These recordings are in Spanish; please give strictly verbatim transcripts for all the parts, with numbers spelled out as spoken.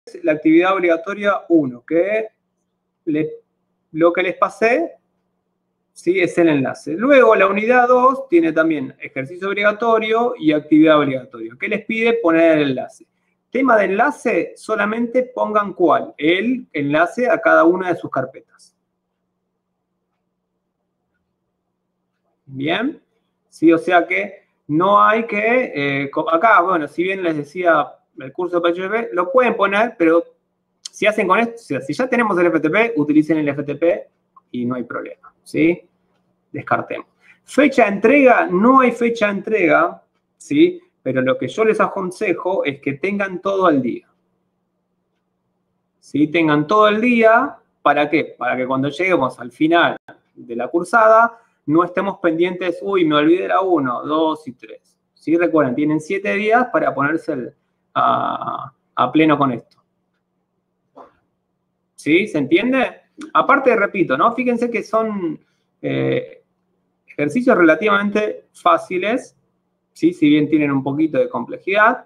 la actividad obligatoria uno, que le, lo que les pasé, ¿sí? Es el enlace. Luego la unidad dos tiene también ejercicio obligatorio y actividad obligatoria. ¿Qué les pide? Poner el enlace. Tema de enlace, solamente pongan cuál, el enlace a cada una de sus carpetas. Bien, sí, o sea que no hay que, eh, acá, bueno, si bien les decía el curso de P H P, lo pueden poner, pero si hacen con esto, si, si ya tenemos el F T P, utilicen el F T P y no hay problema, ¿sí? Descartemos. Fecha de entrega, no hay fecha de entrega, ¿sí? Pero lo que yo les aconsejo es que tengan todo al día. ¿Sí? Tengan todo el día, ¿para qué? Para que cuando lleguemos al final de la cursada, no estemos pendientes, uy, me olvidé la uno, dos y tres. ¿Sí? Recuerden, tienen siete días para ponerse el, a, a pleno con esto. ¿Sí? ¿Se entiende? Aparte, repito, ¿no? Fíjense que son eh, ejercicios relativamente fáciles, ¿sí? Si bien tienen un poquito de complejidad,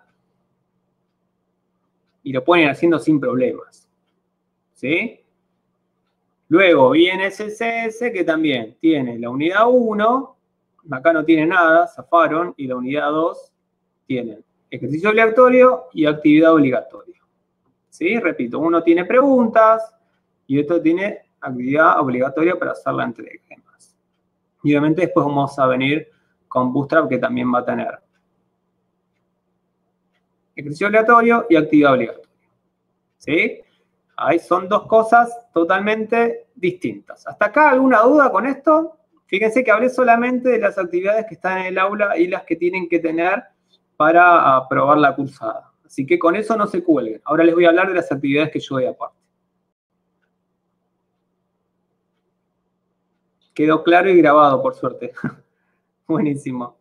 y lo pueden ir haciendo sin problemas, ¿sí? Luego viene S S S, que también tiene la unidad uno, acá no tiene nada, zafaron, y la unidad dos tiene ejercicio obligatorio y actividad obligatoria, ¿sí? Repito, uno tiene preguntas y otro tiene actividad obligatoria para hacer la entrega y demás. Y obviamente después vamos a venir con Bootstrap, que también va a tener ejercicio obligatorio y actividad obligatoria, ¿sí? Ahí son dos cosas totalmente distintas. ¿Hasta acá alguna duda con esto? Fíjense que hablé solamente de las actividades que están en el aula y las que tienen que tener para aprobar la cursada. Así que con eso no se cuelguen. Ahora les voy a hablar de las actividades que yo doy aparte. Quedó claro y grabado, por suerte. Buenísimo.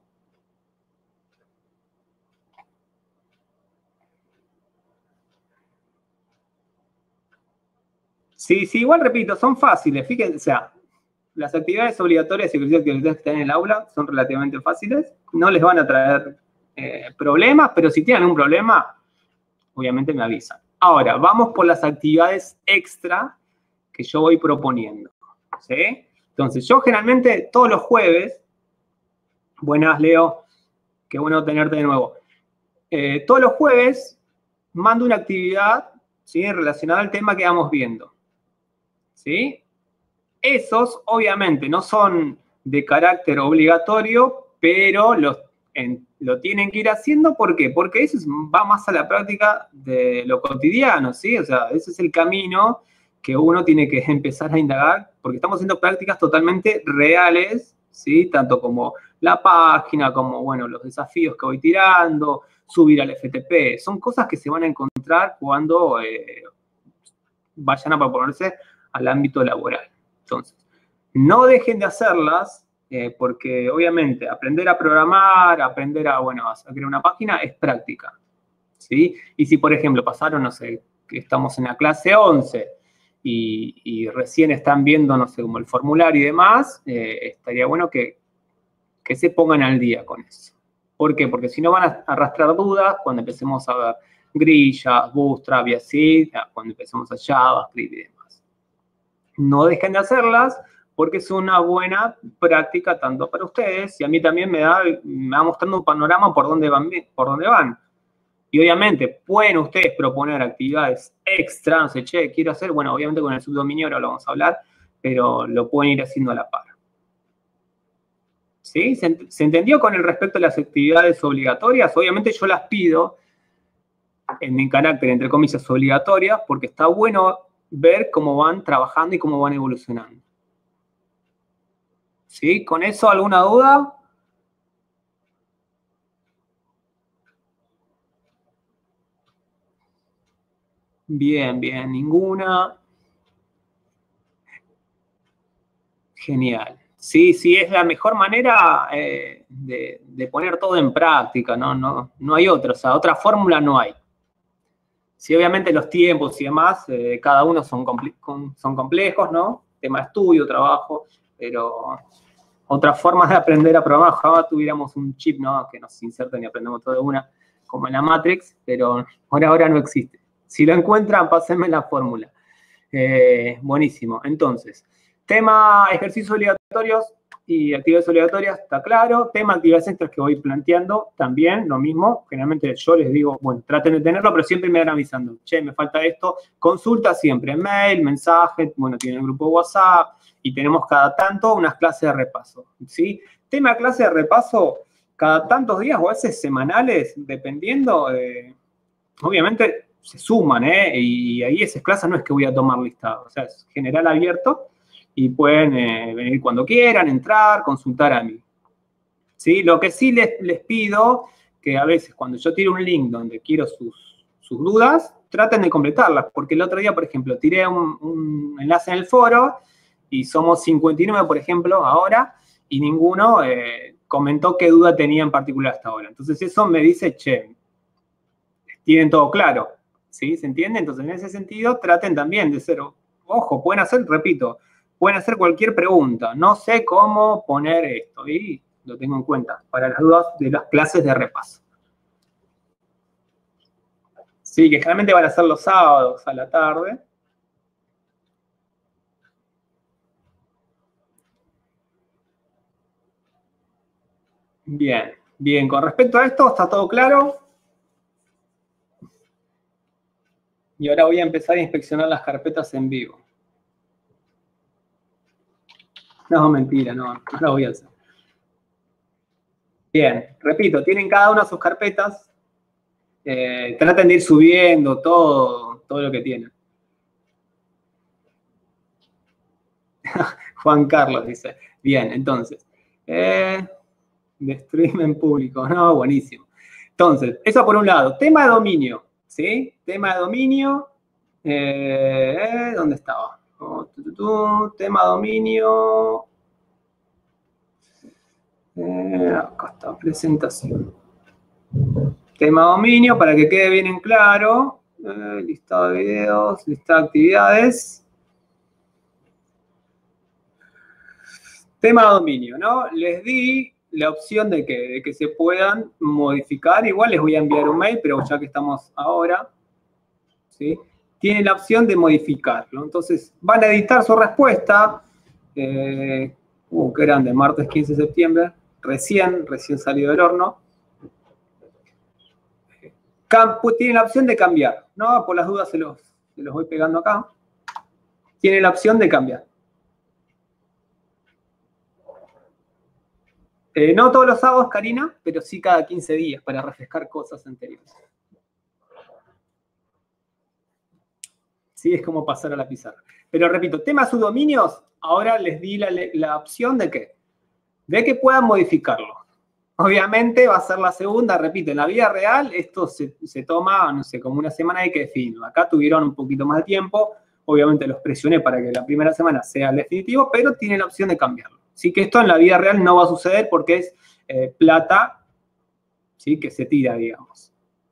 Sí, sí, igual repito, son fáciles. Fíjense, o sea, las actividades obligatorias y ejercicios que están en el aula son relativamente fáciles. No les van a traer eh, problemas, pero si tienen un problema, obviamente me avisan. Ahora, vamos por las actividades extra que yo voy proponiendo, ¿sí? Entonces, yo generalmente todos los jueves, buenas, Leo, qué bueno tenerte de nuevo. Eh, todos los jueves mando una actividad, ¿sí? Relacionada al tema que vamos viendo, ¿sí? Esos, obviamente, no son de carácter obligatorio, pero los, en, lo tienen que ir haciendo. ¿Por qué? Porque eso es, va más a la práctica de lo cotidiano, ¿sí? O sea, ese es el camino que uno tiene que empezar a indagar, porque estamos haciendo prácticas totalmente reales, ¿sí? Tanto como la página, como, bueno, los desafíos que voy tirando, subir al F T P. Son cosas que se van a encontrar cuando eh, vayan a proponerse al ámbito laboral. Entonces, no dejen de hacerlas, eh, porque obviamente aprender a programar, aprender a, bueno, a crear una página es práctica, ¿sí? Y si, por ejemplo, pasaron, no sé, que estamos en la clase once y, y recién están viendo, no sé, como el formulario y demás, eh, estaría bueno que, que se pongan al día con eso. ¿Por qué? Porque si no van a arrastrar dudas cuando empecemos a ver grillas, Bootstrap y así, cuando empecemos a JavaScript y demás. No dejen de hacerlas porque es una buena práctica tanto para ustedes y a mí también me da, me va mostrando un panorama por dónde van, por dónde van. Y obviamente pueden ustedes proponer actividades extra, no sé, che, quiero hacer, bueno, obviamente con el subdominio ahora lo vamos a hablar, pero lo pueden ir haciendo a la par. ¿Sí? ¿Se, ¿Se entendió con el respecto a las actividades obligatorias? Obviamente yo las pido en mi carácter, entre comillas, obligatorias, porque está bueno ver cómo van trabajando y cómo van evolucionando. ¿Sí? ¿Con eso alguna duda? Bien, bien, ninguna. Genial. Sí, sí, es la mejor manera eh, de, de poner todo en práctica, ¿no? No, no hay otra, o sea, otra fórmula no hay. Sí, obviamente los tiempos y demás, eh, cada uno son, comple son complejos, ¿no? Tema de estudio, trabajo, pero otra forma de aprender a programar, ojalá tuviéramos un chip, ¿no? Que nos inserte y aprendemos todo de una, como en la Matrix, pero por ahora no existe, Si lo encuentran, pásenme la fórmula. Eh, buenísimo. Entonces, tema ejercicios obligatorios y actividades obligatorias, está claro. Tema actividades extras que voy planteando, también lo mismo. Generalmente yo les digo, bueno, traten de tenerlo, pero siempre me van avisando. Che, me falta esto. Consulta siempre, mail, mensaje, bueno, tienen el grupo de WhatsApp y tenemos cada tanto unas clases de repaso, ¿sí? Tema de clase de repaso, cada tantos días o a veces semanales, dependiendo, eh, obviamente se suman, ¿eh? Y ahí esas clases no es que voy a tomar listado, o sea, es general abierto y pueden eh, venir cuando quieran, entrar, consultar a mí. ¿Sí? Lo que sí les, les pido, que a veces cuando yo tiro un link donde quiero sus, sus dudas, traten de completarlas, porque el otro día, por ejemplo, tiré un, un enlace en el foro y somos cincuenta y nueve, por ejemplo, ahora, y ninguno eh, comentó qué duda tenía en particular hasta ahora. Entonces eso me dice, che, tienen todo claro, ¿sí? ¿Se entiende? Entonces en ese sentido traten también de ser, ojo, pueden hacer, repito, pueden hacer cualquier pregunta. No sé cómo poner esto y lo tengo en cuenta para las dudas de las clases de repaso. Sí, que generalmente van a ser los sábados a la tarde. Bien, bien. Con respecto a esto, ¿está todo claro? Y ahora voy a empezar a inspeccionar las carpetas en vivo. No, mentira, no, no lo voy a hacer. Bien, repito, tienen cada una sus carpetas. Eh, traten de ir subiendo todo, todo lo que tienen. Juan Carlos dice. Bien, entonces. Eh, de stream en público. No, buenísimo. Entonces, eso por un lado. Tema de dominio. ¿Sí? Tema de dominio. Eh, ¿Dónde estaba? Oh, tu, tu, tu, tema de dominio. Eh, acá está, presentación. Tema dominio, para que quede bien en claro. Eh, listado de videos, listado de actividades. Tema dominio, ¿no? Les di la opción de que, de que se puedan modificar. Igual les voy a enviar un mail, pero ya que estamos ahora, ¿sí? Tienen la opción de modificarlo. Entonces, van a editar su respuesta. Eh, uh, qué grande, martes quince de septiembre. Recién, recién salido del horno. Tienen la opción de cambiar, ¿no? Por las dudas se los, se los voy pegando acá. Tienen la opción de cambiar. Eh, no todos los sábados, Karina, pero sí cada quince días para refrescar cosas anteriores. Sí, es como pasar a la pizarra. Pero repito, tema subdominios, ahora les di la, la opción de que, de que puedan modificarlo. Obviamente va a ser la segunda, repito, en la vida real esto se, se toma, no sé, como una semana y que definirlo. Acá tuvieron un poquito más de tiempo, obviamente los presioné para que la primera semana sea el definitivo, pero tienen la opción de cambiarlo. Sí que esto en la vida real no va a suceder porque es eh, plata, ¿sí? Que se tira, digamos.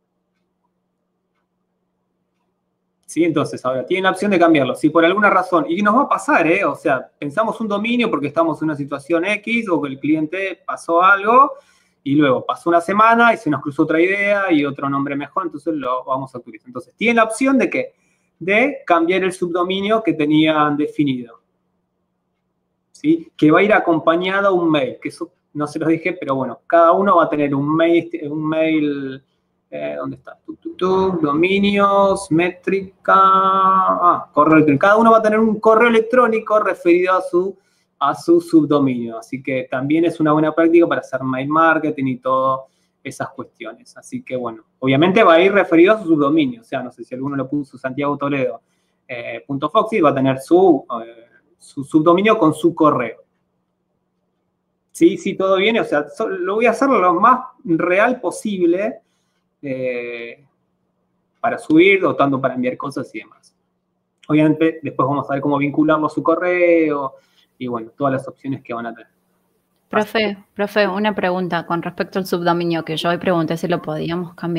¿Sí? Entonces, ahora, tienen la opción de cambiarlo. Si por alguna razón, y nos va a pasar, ¿eh? O sea, pensamos un dominio porque estamos en una situación X o que el cliente pasó algo y luego pasó una semana y se nos cruzó otra idea y otro nombre mejor, entonces lo vamos a utilizar. Entonces, tienen la opción de ¿qué? De cambiar el subdominio que tenían definido. ¿Sí? Que va a ir acompañado a un mail, que eso no se los dije, pero bueno, cada uno va a tener un mail, un mail eh, ¿dónde está? Tu, tu, tu, dominios, métrica, ah, correo electrónico. Cada uno va a tener un correo electrónico referido a su, a su subdominio, así que también es una buena práctica para hacer mail marketing y todas esas cuestiones. Así que bueno, obviamente va a ir referido a su subdominio, o sea, no sé si alguno lo puso Santiago Toledo, eh, punto Foxy, va a tener su... Eh, su subdominio con su correo. Sí, sí, todo viene, o sea, so, lo voy a hacer lo más real posible eh, para subir, dotando para enviar cosas y demás. Obviamente, después vamos a ver cómo vincularlo a su correo y, bueno, todas las opciones que van a tener. Profe, profe, una pregunta con respecto al subdominio que yo hoy pregunté si lo podíamos cambiar.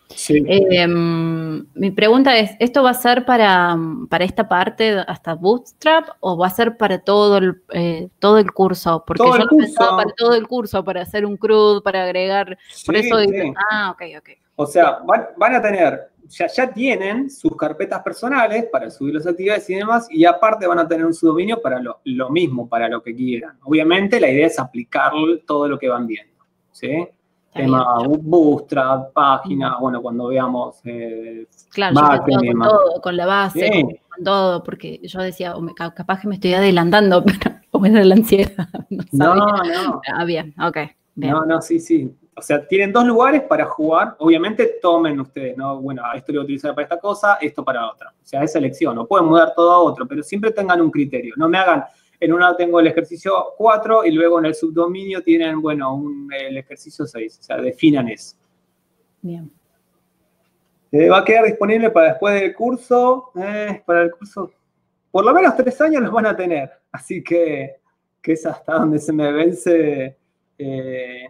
Sí. Eh, mi pregunta es, ¿esto va a ser para, para esta parte hasta Bootstrap o va a ser para todo el, eh, todo el curso? Porque Todo yo el lo pensaba para curso. todo el curso, para hacer un C R U D, para agregar, por eso... Sí, sí. Ah, ok, ok. O sea, van, van a tener, ya, ya tienen sus carpetas personales para subir las actividades y demás, y aparte van a tener un subdominio para lo, lo mismo, para lo que quieran. Obviamente la idea es aplicar todo lo que van viendo, ¿sí? Está Tema bien. Bootstrap, página, bueno, cuando veamos eh, Claro, yo pensaba backend y con demás. todo, con la base, Sí. con, con todo, porque yo decía, o me- ca- capaz que me estoy adelantando, pero o era la ansiedad, no No, sabía. no. Ah, bien, ok, bien. No, no, sí, sí. O sea, tienen dos lugares para jugar. Obviamente tomen ustedes, ¿no? Bueno, esto lo voy a utilizar para esta cosa, esto para otra. O sea, es elección. O pueden mudar todo a otro, pero siempre tengan un criterio. No me hagan, en una tengo el ejercicio cuatro y luego en el subdominio tienen, bueno, un, el ejercicio seis. O sea, definan eso. Bien. Eh, va a quedar disponible para después del curso. Eh, para el curso, por lo menos tres años los van a tener. Así que, que es hasta donde se me vence... Eh,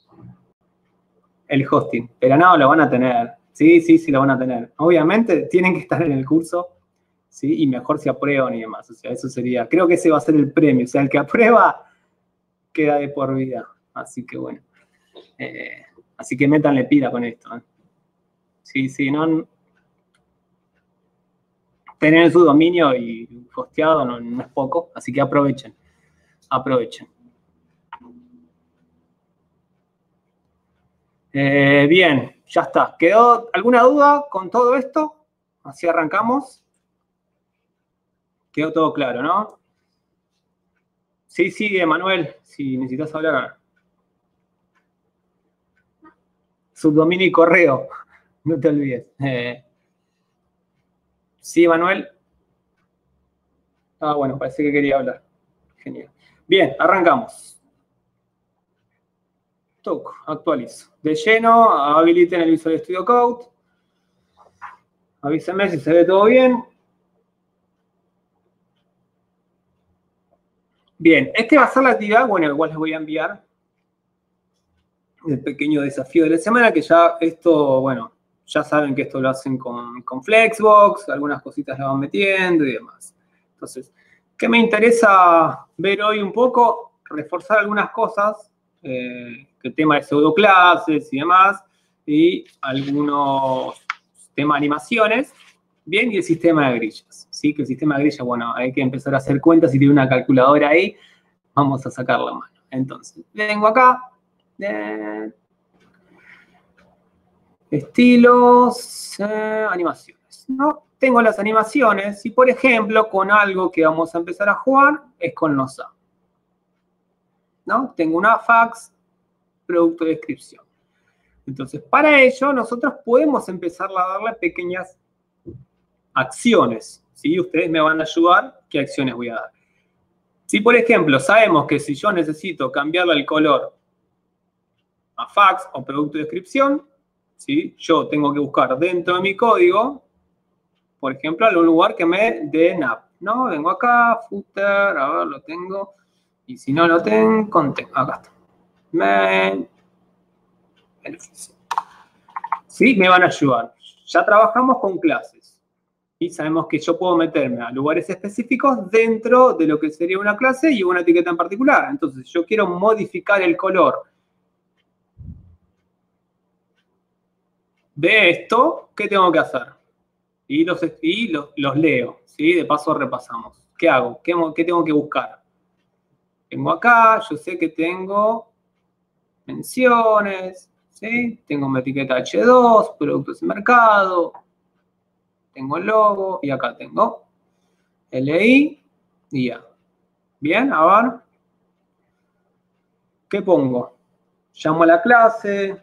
el hosting, pero no, lo van a tener. Sí, sí, sí, lo van a tener. Obviamente tienen que estar en el curso, ¿sí? Y mejor si aprueban y demás. O sea, eso sería, creo que ese va a ser el premio. O sea, el que aprueba queda de por vida. Así que bueno. Eh, así que métanle pila con esto. ¿eh? Sí, sí, no. Tener su dominio y hosteado no, no es poco, así que aprovechen. Aprovechen. Eh, bien, ya está. ¿Quedó alguna duda con todo esto? Así arrancamos. Quedó todo claro, ¿no? Sí, sí, Emanuel, si necesitas hablar. Subdominio y correo, no te olvides. Eh, sí, Emanuel. Ah, bueno, parece que quería hablar. Genial. Bien, arrancamos. Toco, actualizo. De lleno, habiliten el Visual Studio Code. Avísenme si se ve todo bien. Bien, este va a ser la actividad, bueno, igual les voy a enviar el pequeño desafío de la semana, que ya esto, bueno, ya saben que esto lo hacen con, con Flexbox, algunas cositas la van metiendo y demás. Entonces, ¿qué me interesa ver hoy un poco? Reforzar algunas cosas, eh, el tema de pseudoclases y demás, y algunos temas de animaciones, bien, y el sistema de grillas, ¿sí? Que el sistema de grillas, bueno, hay que empezar a hacer cuentas, si tiene una calculadora ahí, vamos a sacar la mano. Entonces, vengo acá, eh, estilos, eh, animaciones, ¿no? Tengo las animaciones y, por ejemplo, con algo que vamos a empezar a jugar es con los A. ¿No? Tengo una fax, producto de descripción. Entonces, para ello, nosotros podemos empezar a darle pequeñas acciones, ¿sí? Ustedes me van a ayudar, ¿qué acciones voy a dar? Si, por ejemplo, sabemos que si yo necesito cambiarle el color a fax o producto de descripción, ¿sí? Yo tengo que buscar dentro de mi código, por ejemplo, algún lugar que me dé nav, ¿no? Vengo acá, footer, a ver, lo tengo. Y si no lo tengo, content, acá está. Me... ¿Sí? Me van a ayudar. Ya trabajamos con clases. Y sabemos que yo puedo meterme a lugares específicos dentro de lo que sería una clase y una etiqueta en particular. Entonces, yo quiero modificar el color de esto, ¿qué tengo que hacer? Y los, y los, los leo, ¿sí? De paso repasamos. ¿Qué hago? ¿Qué, ¿Qué tengo que buscar? Tengo acá, yo sé que tengo menciones, ¿sí? Tengo mi etiqueta hache dos, productos de mercado, tengo el logo y acá tengo L I y A. Bien, a ver. ¿Qué pongo? Llamo a la clase.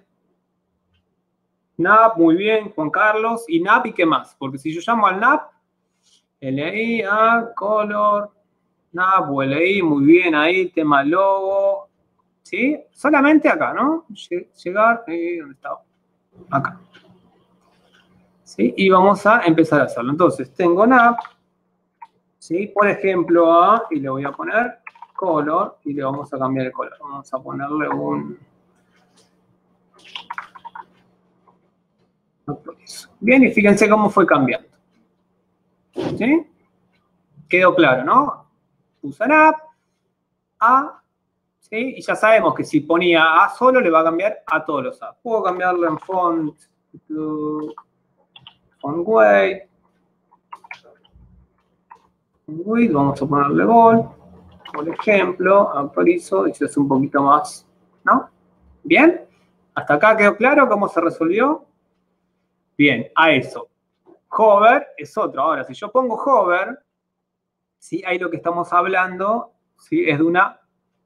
Nav, muy bien, Juan Carlos. ¿Y nav y qué más? Porque si yo llamo al nav, L I, A, color, nav o L I, muy bien ahí, tema logo. ¿Sí? Solamente acá, ¿no? Llegar, eh, ¿dónde estaba? Acá. ¿Sí? Y vamos a empezar a hacerlo. Entonces, tengo nav, ¿sí? Por ejemplo, A, y le voy a poner color, y le vamos a cambiar el color. Vamos a ponerle un... Actualizo. Bien, y fíjense cómo fue cambiando. ¿Sí? Quedó claro, ¿no? Usan app, A, ¿sí? Y ya sabemos que si ponía A solo, le va a cambiar a todos los apps. Puedo cambiarlo en font, font weight, width, vamos a ponerle bold, por ejemplo, actualizo y se hace un poquito más, ¿no? ¿Bien? ¿Hasta acá quedó claro cómo se resolvió? Bien, a eso. Hover es otro. Ahora, si yo pongo hover, ¿sí? Ahí lo que estamos hablando, ¿sí? Es de una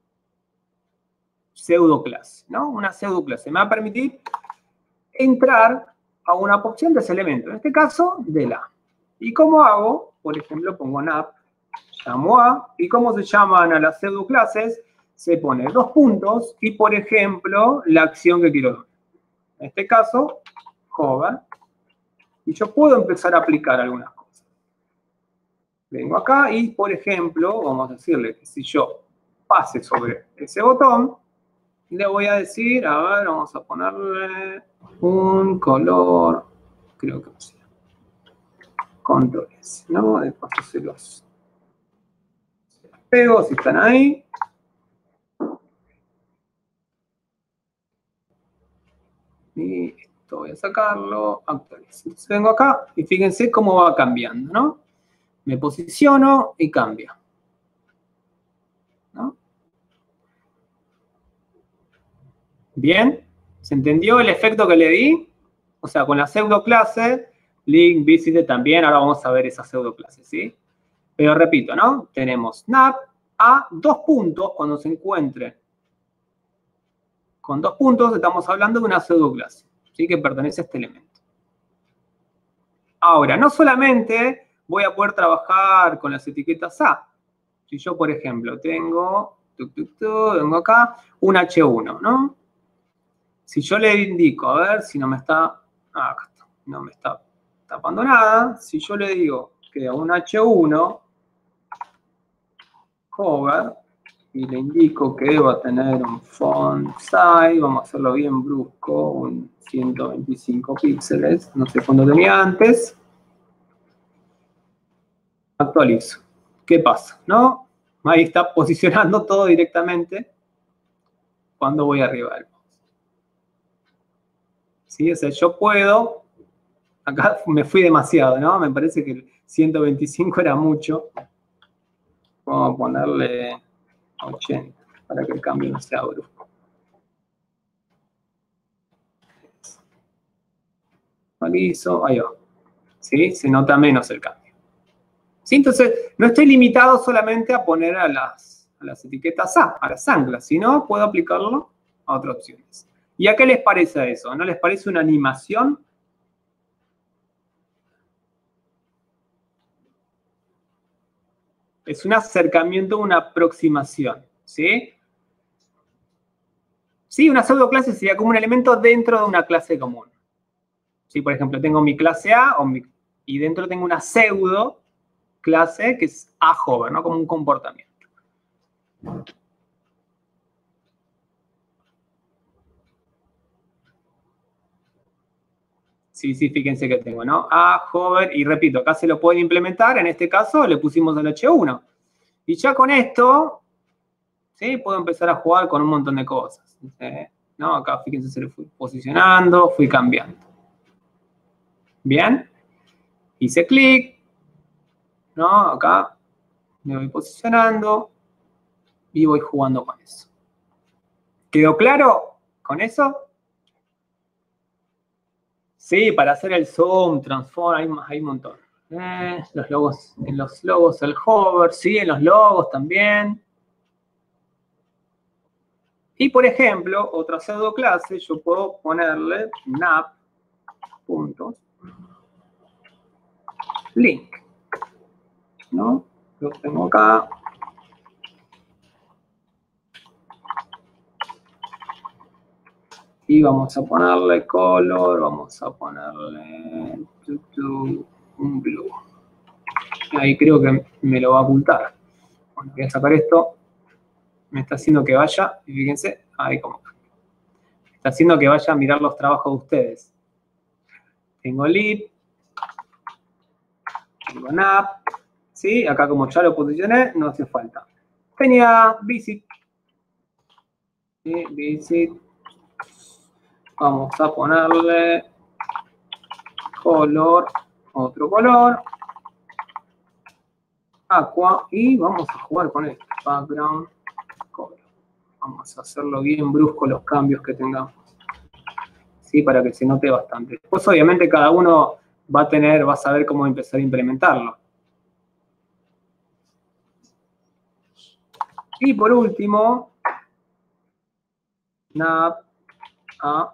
pseudoclase, ¿no? Una pseudoclase. Me va a permitir entrar a una opción de ese elemento. En este caso, de la. ¿Y cómo hago? Por ejemplo, pongo en app, llamo a, ¿y cómo se llaman a las pseudoclases? Se pone dos puntos y, por ejemplo, la acción que quiero dar. En este caso, hover. Y yo puedo empezar a aplicar algunas cosas. Vengo acá y, por ejemplo, vamos a decirle que si yo pase sobre ese botón, le voy a decir, a ver, vamos a ponerle un color, creo que sí, control S, ¿no? De paso se los, se los pego, si están ahí. Y esto voy a sacarlo, actualizo. Entonces vengo acá y fíjense cómo va cambiando, ¿no? Me posiciono y cambia, ¿no? Bien, ¿se entendió el efecto que le di? O sea, con la pseudoclase, link, visite también, ahora vamos a ver esa pseudoclase, ¿sí? Pero repito, ¿no? Tenemos nav a dos puntos cuando se encuentre con dos puntos, estamos hablando de una pseudoclase, ¿sí? Que pertenece a este elemento. Ahora, no solamente voy a poder trabajar con las etiquetas A. Si yo, por ejemplo, tengo, tuc, tuc, tuc, tengo acá un hache uno, ¿no? Si yo le indico, a ver si no me está, ah, acá está, no me está tapando nada. Si yo le digo que a un hache uno, hover, y le indico que deba tener un font size, vamos a hacerlo bien brusco, un ciento veinticinco píxeles, no sé cuándo tenía antes. Actualizo. ¿Qué pasa? ¿No? Ahí está posicionando todo directamente cuando voy arriba del mouse. ¿Sí? O sea, yo puedo, acá me fui demasiado, ¿no? Me parece que el ciento veinticinco era mucho. Vamos a ponerle ochenta para que el cambio no sea brusco. Actualizo, ahí va. ¿Sí? Se nota menos el cambio. ¿Sí? Entonces, no estoy limitado solamente a poner a las, a las etiquetas A, a las anclas, sino puedo aplicarlo a otras opciones. ¿Y a qué les parece eso? ¿No les parece una animación? Es un acercamiento, una aproximación, ¿sí? Sí, una pseudoclase sería como un elemento dentro de una clase común. ¿Sí? Por ejemplo, tengo mi clase A o mi, y dentro tengo una pseudo clase que es A hover, ¿no? Como un comportamiento. Sí, sí, fíjense que tengo, ¿no? A hover, y repito, acá se lo pueden implementar, en este caso le pusimos el hache uno. Y ya con esto, ¿sí? Puedo empezar a jugar con un montón de cosas. ¿Sí? ¿No? Acá fíjense, se lo fui posicionando, fui cambiando. Bien. Hice clic, ¿no? Acá me voy posicionando y voy jugando con eso. ¿Quedó claro con eso? Sí, para hacer el zoom, transform, hay, hay un montón. Eh, los logos, en los logos el hover, sí, en los logos también. Y por ejemplo, otra pseudoclase, yo puedo ponerle nav, puntos, link, ¿no? Lo tengo acá. Y vamos a ponerle color, vamos a ponerle un blue. Ahí creo que me lo va a ocultar. Bueno, voy a sacar esto. Me está haciendo que vaya, y fíjense, ahí como. Está haciendo que vaya a mirar los trabajos de ustedes. tengo lib, tengo nap, ¿sí? Acá como ya lo posicioné, no hace falta. Tenía visit, ¿sí? Visit, vamos a ponerle color, otro color, aqua, y vamos a jugar con esto, background, color. Vamos a hacerlo bien brusco los cambios que tengamos, ¿sí? Para que se note bastante. Después, obviamente, cada uno va a tener, va a saber cómo empezar a implementarlo. Y por último, nav a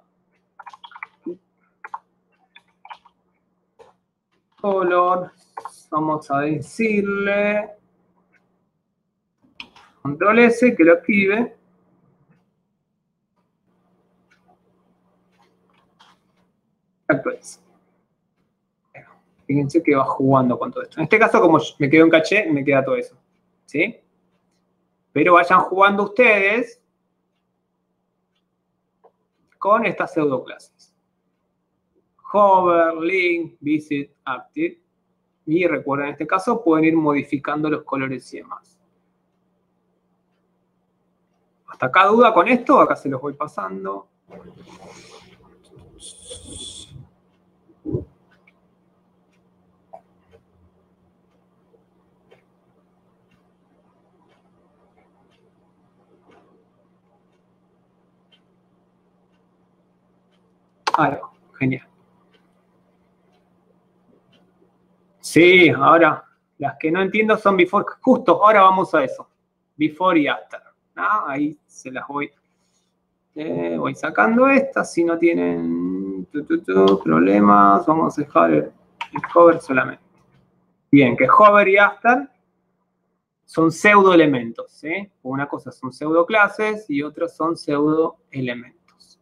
color, vamos a decirle control S, que lo active. Actualiza. Fíjense que va jugando con todo esto. En este caso, como me quedo en caché, me queda todo eso, ¿sí? Pero vayan jugando ustedes con estas pseudoclases. Hover, link, visit, active. Y recuerden, en este caso pueden ir modificando los colores y demás. ¿Hasta acá duda con esto? Acá se los voy pasando. Ahí va, genial. Sí, ahora, las que no entiendo son before, justo ahora vamos a eso. Before y after. ¿No? Ahí se las voy, eh, voy sacando estas, si no tienen tu, tu, tu, problemas, vamos a dejar el, el hover solamente. Bien, que hover y after son pseudo elementos, ¿sí? Una cosa son pseudo clases y otras son pseudo elementos.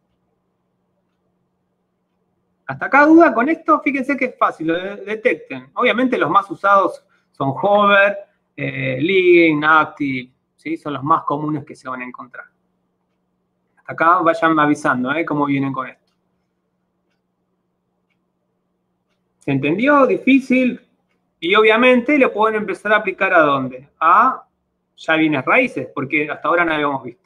¿Hasta acá duda con esto? Fíjense que es fácil, lo de detecten. Obviamente los más usados son hover, eh, link, active, ¿sí? Son los más comunes que se van a encontrar. Hasta acá vayan avisando, ¿eh? Cómo vienen con esto. ¿Se entendió? Difícil. Y obviamente lo pueden empezar a aplicar ¿a dónde? A ya bienes raíces, porque hasta ahora no habíamos visto.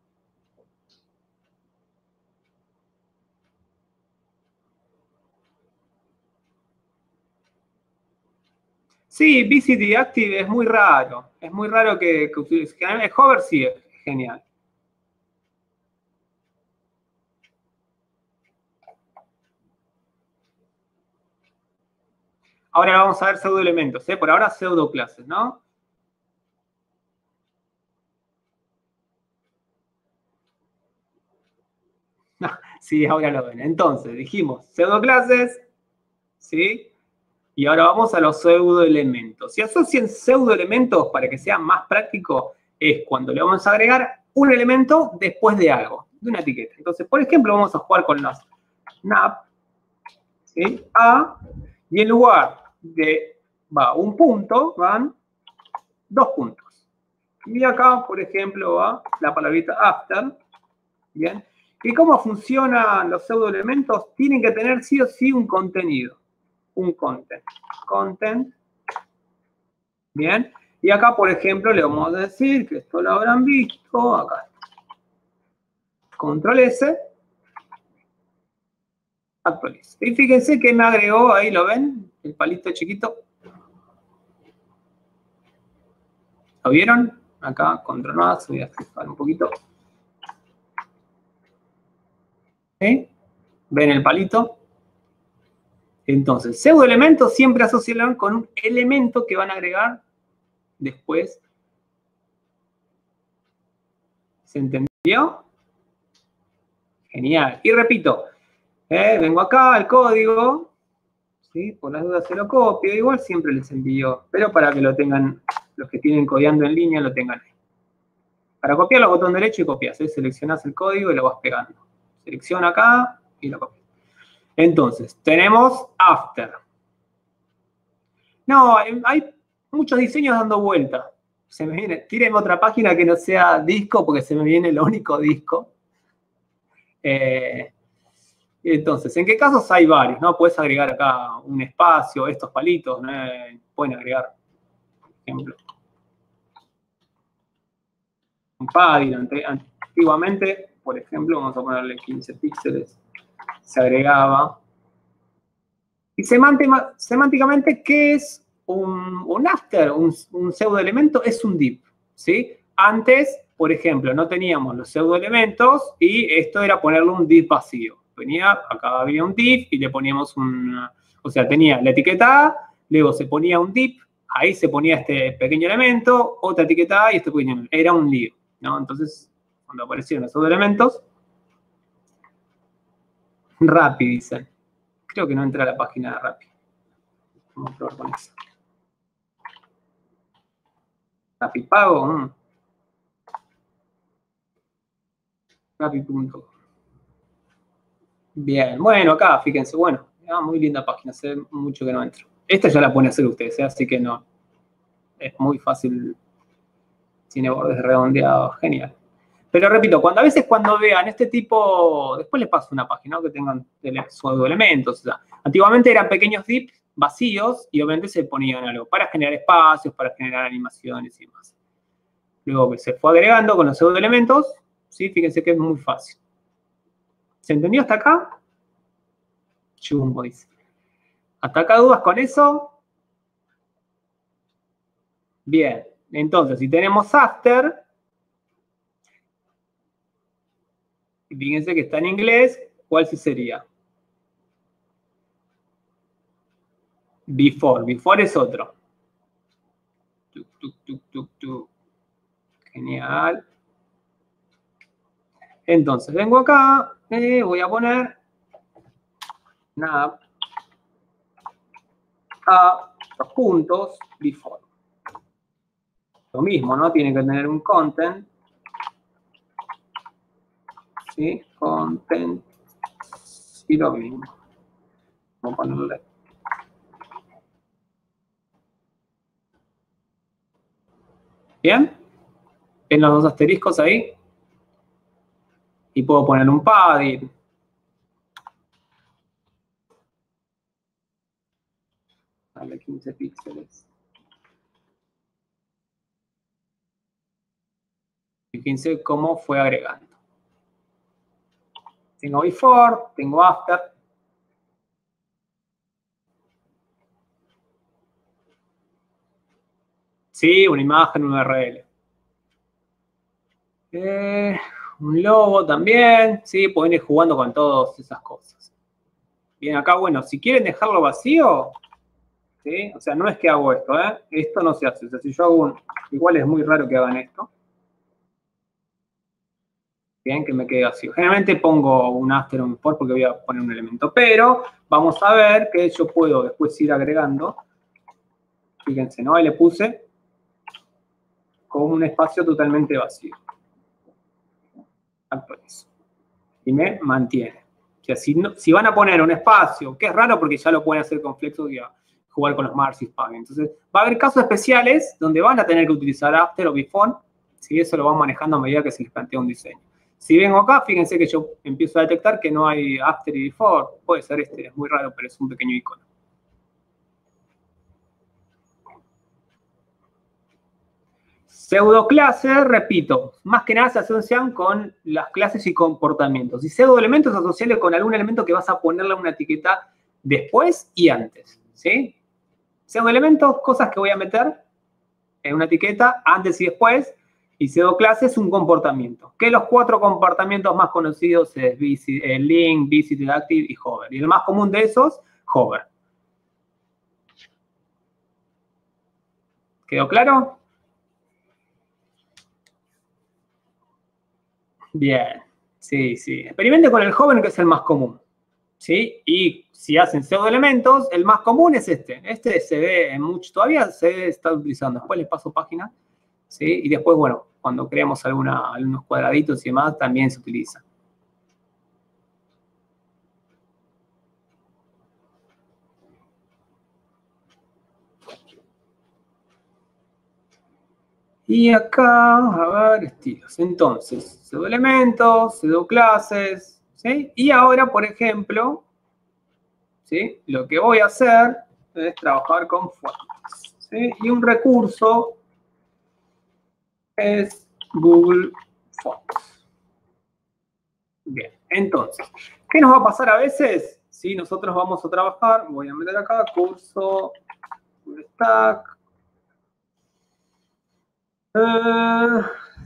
Sí, visit y active es muy raro. Es muy raro que, que utilices. El hover sí es genial. Ahora vamos a ver pseudoelementos, ¿eh? Por ahora pseudoclases, ¿no? Sí, ahora lo ven. Entonces, dijimos pseudoclases, ¿sí? Y ahora vamos a los pseudoelementos. Si asocian pseudoelementos para que sea más práctico, es cuando le vamos a agregar un elemento después de algo, de una etiqueta. Entonces, por ejemplo, vamos a jugar con los nap, ¿sí? A, y en lugar de va un punto, van dos puntos. Y acá, por ejemplo, va la palabrita after, ¿bien? ¿Y cómo funcionan los pseudoelementos? Tienen que tener sí o sí un contenido. Un content. Content. Bien. Y acá, por ejemplo, le vamos a decir que esto lo habrán visto. Acá. Control S. Actualiza. Y fíjense que me agregó, ahí lo ven, el palito chiquito. ¿Lo vieron? Acá, control más, voy a fijar un poquito. ¿Sí? ¿Ven el palito? Entonces, pseudoelementos siempre asocian con un elemento que van a agregar después. ¿Se entendió? Genial. Y repito, eh, vengo acá al código, ¿sí? Por las dudas se lo copio, igual siempre les envío, pero para que lo tengan, los que tienen codeando en línea, lo tengan ahí. Para copiarlo, botón derecho y copias, ¿eh? Seleccionás el código y lo vas pegando. Selecciona acá y lo copias. Entonces, tenemos after. No, hay muchos diseños dando vuelta. Se me viene, tírenme otra página que no sea disco, porque se me viene el único disco. Eh, Entonces, ¿en qué casos hay varios? ¿No? Puedes agregar acá un espacio, estos palitos, ¿no? Pueden agregar, por ejemplo, un padding. Antiguamente, por ejemplo, vamos a ponerle quince píxeles, se agregaba. Y semánticamente, ¿qué es un, un after, un, un pseudoelemento? Es un div, ¿sí? Antes, por ejemplo, no teníamos los pseudoelementos y esto era ponerle un div vacío. Venía, acá había un div y le poníamos un, o sea, tenía la etiqueta A, luego se ponía un div, ahí se ponía este pequeño elemento, otra etiqueta A y este pequeño elemento. Era un lío, ¿no? Entonces, cuando aparecieron los pseudoelementos, Rappi, dicen. Creo que no entra a la página de Rappi. Vamos a probar con eso. Rappi Pago. Mm. Rappi punto com. Bien, bueno, acá, fíjense, bueno, ah, muy linda página, hace mucho que no entro. Esta ya la pueden hacer ustedes, ¿eh? Así que no, es muy fácil, tiene bordes redondeados, genial. Pero repito, cuando a veces cuando vean este tipo, después les paso una página, ¿no? Que tengan pseudoelementos, o sea, antiguamente eran pequeños divs vacíos y obviamente se ponían algo para generar espacios, para generar animaciones y demás. Luego que se fue agregando con los pseudoelementos, ¿sí? Fíjense que es muy fácil. ¿Se entendió hasta acá? Chumbo, dice. ¿Hasta acá dudas con eso? Bien. Entonces, si tenemos after, y fíjense que está en inglés, ¿cuál sí sería? Before. Before es otro. Tuc, tuc, tuc, tuc, tuc. Genial. Entonces, vengo acá, eh, voy a poner nav a los puntos before. Lo mismo, ¿no? Tiene que tener un content. ¿Sí? Content. Y lo mismo. Vamos a ponerle. ¿Bien? ¿Ven los dos asteriscos ahí? Y puedo poner un padding. Dale quince píxeles. Fíjense cómo fue agregando. Tengo before, tengo after. Sí, una imagen, un U R L. Eh, un logo también. Sí, pueden ir jugando con todas esas cosas. Bien, acá, bueno, si quieren dejarlo vacío, ¿sí? O sea, no es que hago esto, ¿eh? Esto no se hace. O sea, si yo hago un... Igual es muy raro que hagan esto. Bien, que me quede vacío. Generalmente pongo un after o un before porque voy a poner un elemento. Pero vamos a ver que yo puedo después ir agregando. Fíjense, ¿no? Ahí le puse con un espacio totalmente vacío. Actualizo. Y me mantiene. O sea, si, no, si van a poner un espacio, que es raro porque ya lo pueden hacer con Flexo y a jugar con los marksispawn. Entonces, va a haber casos especiales donde van a tener que utilizar after o before. Si eso lo van manejando a medida que se les plantea un diseño. Si vengo acá, fíjense que yo empiezo a detectar que no hay after y before. Puede ser este, es muy raro, pero es un pequeño icono. Pseudoclases, repito, más que nada se asocian con las clases y comportamientos. Y pseudoelementos se asocian con algún elemento que vas a ponerle una etiqueta después y antes, ¿sí? Pseudoelementos, cosas que voy a meter en una etiqueta antes y después. Y pseudoclase es un comportamiento. Que los cuatro comportamientos más conocidos es visit, eh, link, visited, active y hover. Y el más común de esos, hover. ¿Quedó claro? Bien, sí, sí. Experimente con el hover, que es el más común. ¿Sí? Y si hacen pseudoelementos, el más común es este. Este se ve en mucho, todavía se está utilizando. Después les paso página. ¿Sí? Y después, bueno, cuando creamos alguna, algunos cuadraditos y demás, también se utiliza. Y acá, a ver, estilos. Entonces, pseudoelementos, pseudoclases, ¿sí? Y ahora, por ejemplo, ¿sí? Lo que voy a hacer es trabajar con fuentes, ¿sí? Y un recurso es Google Fonts. Bien, entonces, ¿qué nos va a pasar a veces? Si nosotros vamos a trabajar, voy a meter acá curso, stack, eh,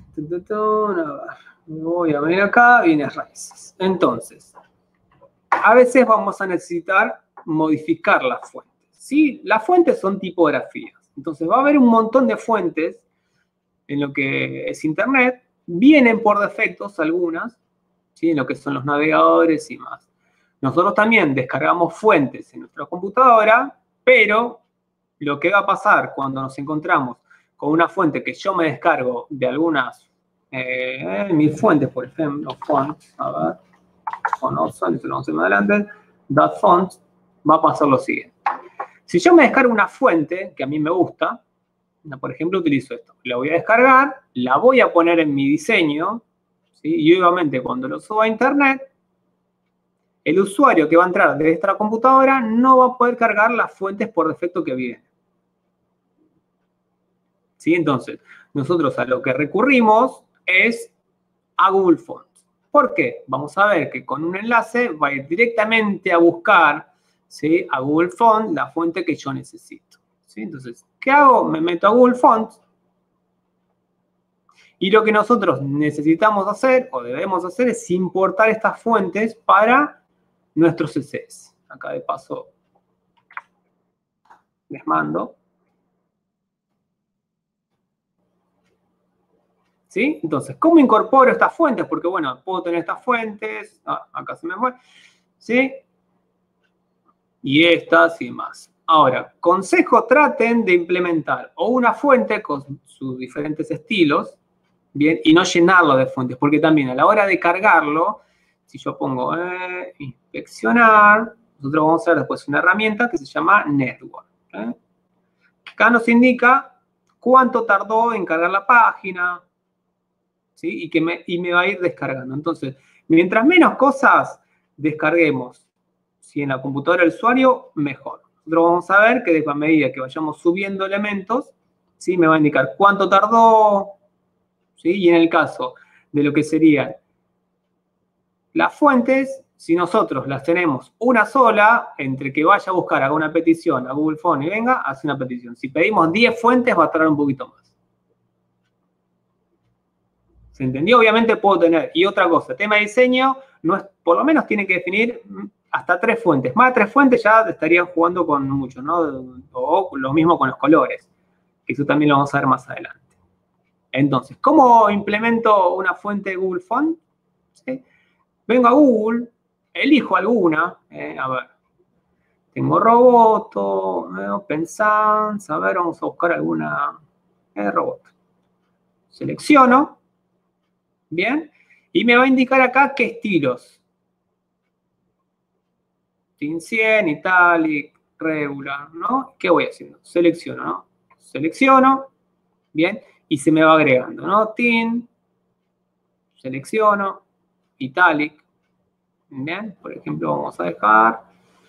voy a venir acá, bienes raíces. Entonces, a veces vamos a necesitar modificar las fuentes, ¿sí? Las fuentes son tipografías. Entonces va a haber un montón de fuentes en lo que es Internet. Vienen por defectos algunas, ¿sí? En lo que son los navegadores y más. Nosotros también descargamos fuentes en nuestra computadora, pero lo que va a pasar cuando nos encontramos con una fuente que yo me descargo de algunas, eh, mis fuentes, por ejemplo, fonts, a ver, son, eso lo vamos a hacer más adelante, that font, va a pasar lo siguiente. Si yo me descargo una fuente que a mí me gusta, por ejemplo, utilizo esto, la voy a descargar, la voy a poner en mi diseño, ¿sí? Y obviamente cuando lo suba a internet, el usuario que va a entrar desde esta computadora no va a poder cargar las fuentes por defecto que vienen. ¿Sí? Entonces, nosotros a lo que recurrimos es a Google Fonts. ¿Por qué? Vamos a ver que con un enlace va a ir directamente a buscar, ¿sí? A Google Fonts la fuente que yo necesito. ¿Sí? Entonces, ¿qué hago? Me meto a Google Fonts. Y lo que nosotros necesitamos hacer, o debemos hacer, es importar estas fuentes para nuestros C S S. Acá de paso les mando. ¿Sí? Entonces, ¿cómo incorporo estas fuentes? Porque, bueno, puedo tener estas fuentes. Ah, acá se me fue. ¿Sí? Y estas y más. Ahora, consejo, traten de implementar o una fuente con sus diferentes estilos, ¿bien? Y no llenarlo de fuentes, porque también a la hora de cargarlo, si yo pongo eh, inspeccionar, nosotros vamos a ver después una herramienta que se llama Network. ¿eh? Acá nos indica cuánto tardó en cargar la página, ¿sí? Y, que me, y me va a ir descargando. Entonces, mientras menos cosas descarguemos, ¿sí? En la computadora del usuario, mejor. Nosotros vamos a ver que a medida que vayamos subiendo elementos, ¿sí? Me va a indicar cuánto tardó, ¿sí? Y en el caso de lo que serían las fuentes, si nosotros las tenemos una sola, entre que vaya a buscar, haga una petición a Google Phone y venga, hace una petición. Si pedimos diez fuentes, va a tardar un poquito más. ¿Se entendió? Obviamente puedo tener. Y otra cosa, tema de diseño, no es, por lo menos tiene que definir hasta tres fuentes. Más de tres fuentes ya estarían jugando con mucho, ¿no? O lo mismo con los colores, que eso también lo vamos a ver más adelante. Entonces, ¿cómo implemento una fuente de Google Font? ¿Sí? Vengo a Google, elijo alguna, eh, a ver, tengo Roboto, eh, Open Sans, a ver, vamos a buscar alguna eh, Roboto. Selecciono. Bien, y me va a indicar acá qué estilos. Thin cien, Italic, Regular, ¿no? ¿Qué voy haciendo? Selecciono, ¿no? Selecciono, bien, y se me va agregando, ¿no? Thin, selecciono, Italic, bien, por ejemplo, vamos a dejar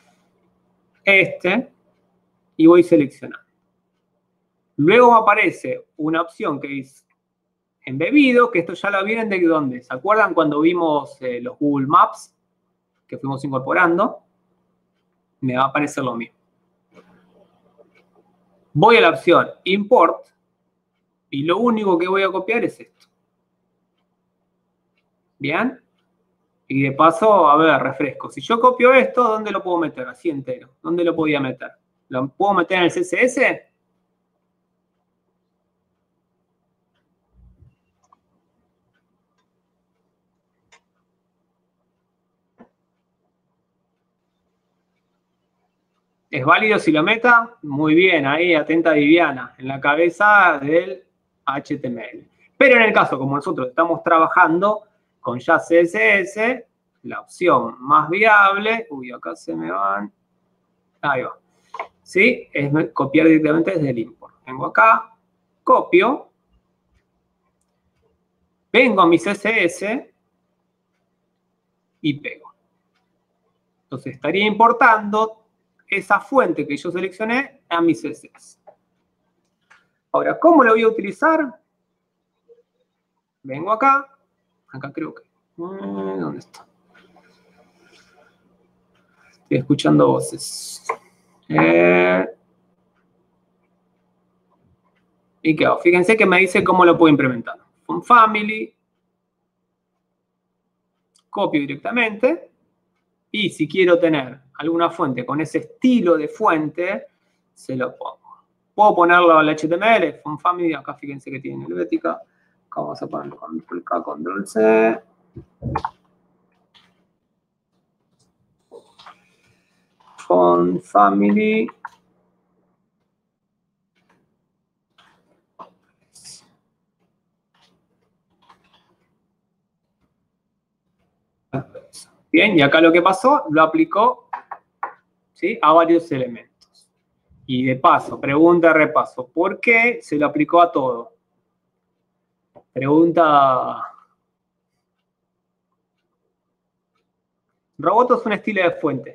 este, y voy seleccionando. Luego me aparece una opción que dice embebido, que esto ya lo vienen de dónde. ¿Se acuerdan cuando vimos eh, los Google Maps que fuimos incorporando? Me va a aparecer lo mismo. Voy a la opción Import y lo único que voy a copiar es esto. ¿Bien? Y de paso, a ver, refresco. Si yo copio esto, ¿dónde lo puedo meter? Así entero. ¿Dónde lo podía meter? ¿Lo puedo meter en el C S S? ¿Es válido si lo meta? Muy bien, ahí atenta Viviana, en la cabeza del H T M L. Pero en el caso, como nosotros estamos trabajando con ya C S S, la opción más viable, uy, acá se me van, ahí va, ¿sí? Es copiar directamente desde el import. Vengo acá, copio, vengo a mi C S S, y pego. Entonces estaría importando esa fuente que yo seleccioné a mi C S S. Ahora, ¿cómo lo voy a utilizar? Vengo acá. Acá creo que... ¿Dónde está? Estoy escuchando voces. Eh, y qué hago. Fíjense que me dice cómo lo puedo implementar. Font family. Copio directamente. Y si quiero tener alguna fuente con ese estilo de fuente, se lo pongo. Puedo ponerlo al H T M L, font family. Acá fíjense que tiene Helvética. Acá vamos a poner control K, control C. Font family. Bien, y acá lo que pasó, lo aplicó, ¿sí?, a varios elementos. Y de paso, pregunta, repaso, ¿por qué se lo aplicó a todo? Pregunta... Roboto es un estilo de fuente.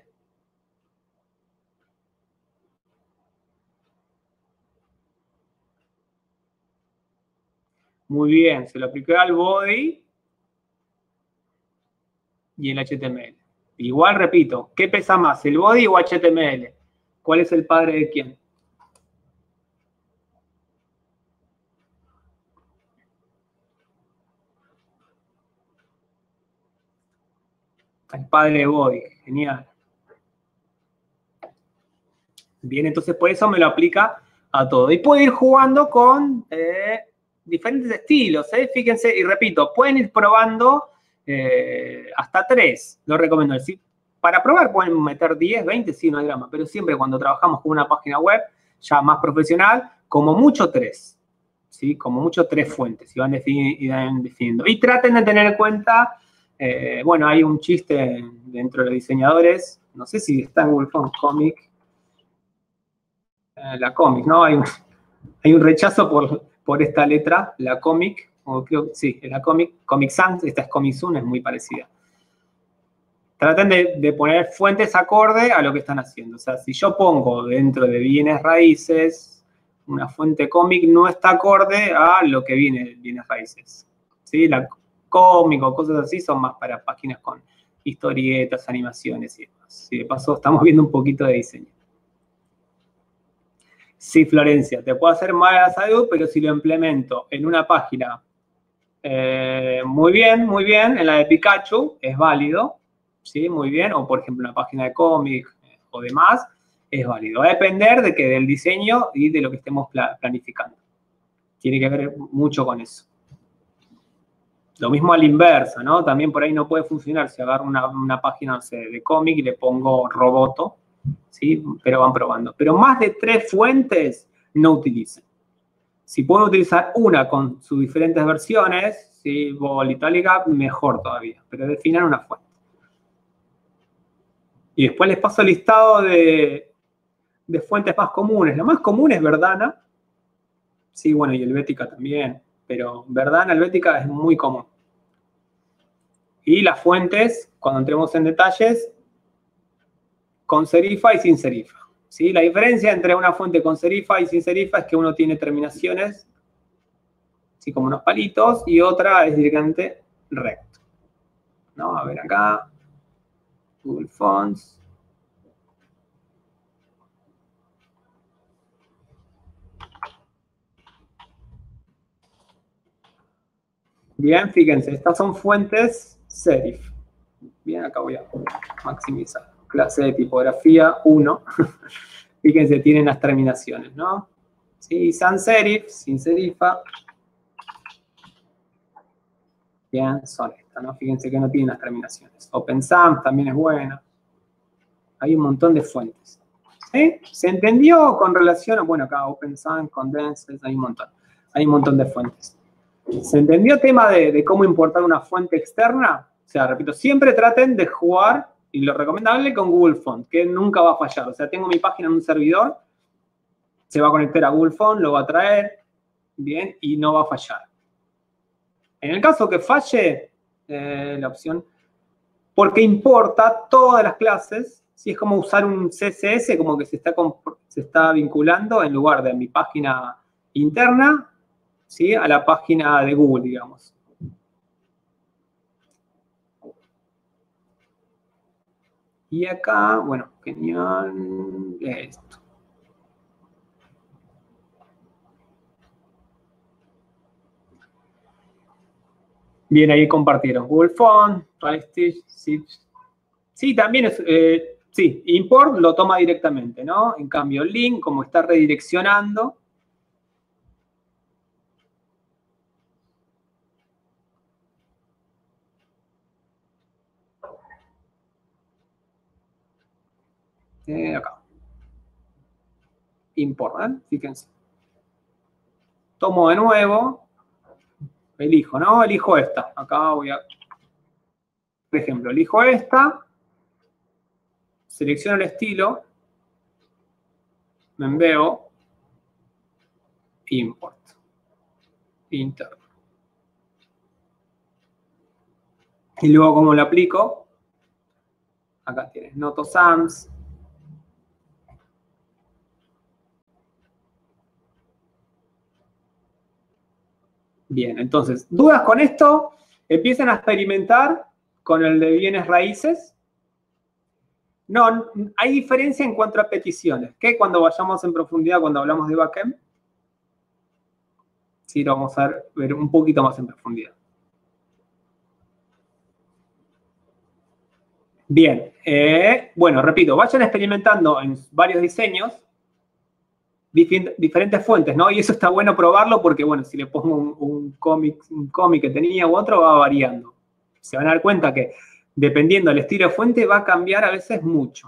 Muy bien, se lo aplicó al body y el H T M L. Igual, repito, ¿qué pesa más, el body o H T M L? ¿Cuál es el padre de quién? El padre de body, genial. Bien, entonces por eso me lo aplica a todo. Y puedo ir jugando con eh, diferentes estilos, ¿eh? Fíjense, y repito, pueden ir probando eh, hasta tres, lo recomiendo. ¿Sí? Para probar pueden meter diez, veinte, sí, no hay drama, pero siempre cuando trabajamos con una página web ya más profesional, como mucho tres, ¿sí? Como mucho tres fuentes, y van, defini y van definiendo. Y traten de tener en cuenta, eh, bueno, hay un chiste dentro de los diseñadores, no sé si está en Google Fonts, Comic, eh, la Comic, ¿no? Hay un, hay un rechazo por, por esta letra, la Comic, o creo, sí, es la Comic, Comic Sans, esta es Comic Sun, es muy parecida. Traten de, de poner fuentes acorde a lo que están haciendo. O sea, si yo pongo dentro de bienes raíces, una fuente cómic no está acorde a lo que viene de bienes raíces. ¿Sí? La cómic o cosas así son más para páginas con historietas, animaciones y demás. Y de paso estamos viendo un poquito de diseño. Sí, Florencia, te puedo hacer mala salud, pero si lo implemento en una página eh, muy bien, muy bien, en la de Pikachu, es válido. ¿Sí? Muy bien, o por ejemplo una página de cómic o demás, es válido. Va a depender de que del diseño y de lo que estemos planificando. Tiene que ver mucho con eso. Lo mismo a la inversa, ¿no? También por ahí no puede funcionar si agarro una, una página, no sé, de cómic y le pongo Roboto, ¿sí? Pero van probando. Pero más de tres fuentes no utilicen. Si pueden utilizar una con sus diferentes versiones, ¿sí? Bold, itálica, mejor todavía. Pero definan una fuente. Y después les paso el listado de, de fuentes más comunes. La más común es Verdana. Sí, bueno, y Helvética también. Pero Verdana, Helvética es muy común. Y las fuentes, cuando entremos en detalles, con serifa y sin serifa. ¿Sí? La diferencia entre una fuente con serifa y sin serifa es que uno tiene terminaciones, así como unos palitos, y otra es directamente recto. ¿No? A ver acá. Google Fonts. Bien, fíjense, estas son fuentes serif. Bien, acá voy a maximizar. Clase de tipografía uno. Fíjense, tienen las terminaciones, ¿no? Sí, sans serif, sin serifa. Bien, son estas, ¿no? Fíjense que no tienen las terminaciones. OpenSAM también es buena. Hay un montón de fuentes. ¿Sí? ¿Se entendió con relación a, bueno, acá OpenSAM, Condensed, hay un montón. Hay un montón de fuentes. ¿Se entendió el tema de, de cómo importar una fuente externa? O sea, repito, siempre traten de jugar, y lo recomendable, con Google Font, que nunca va a fallar. O sea, tengo mi página en un servidor, se va a conectar a Google Font, lo va a traer, bien, y no va a fallar. En el caso que falle, eh, la opción porque importa todas las clases. Si es como usar un C S S, como que se está, se está vinculando en lugar de mi página interna, ¿sí? A la página de Google, digamos. Y acá, bueno, genial, esto. Bien, ahí compartieron Google Font, Stitch, sí. Sí, también es, eh, sí, import lo toma directamente, ¿no? En cambio, link, como está redireccionando, eh, acá. Import, ¿eh? Fíjense. Tomo de nuevo, elijo, ¿no? Elijo esta. Acá voy a, por ejemplo, elijo esta, selecciono el estilo, me envío, import, interno. Y luego, ¿cómo lo aplico? Acá tienes Notosams. Bien, entonces, ¿dudas con esto? Empiezan a experimentar con el de bienes raíces. No, hay diferencia en cuanto a peticiones, que cuando vayamos en profundidad, cuando hablamos de backend, sí lo vamos a ver, ver un poquito más en profundidad. Bien, eh, bueno, repito, vayan experimentando en varios diseños, dif diferentes fuentes, ¿no? Y eso está bueno probarlo porque, bueno, si le pongo un, un cómic un cómic que tenía u otro, va variando. Se van a dar cuenta que, dependiendo del estilo de fuente, va a cambiar a veces mucho.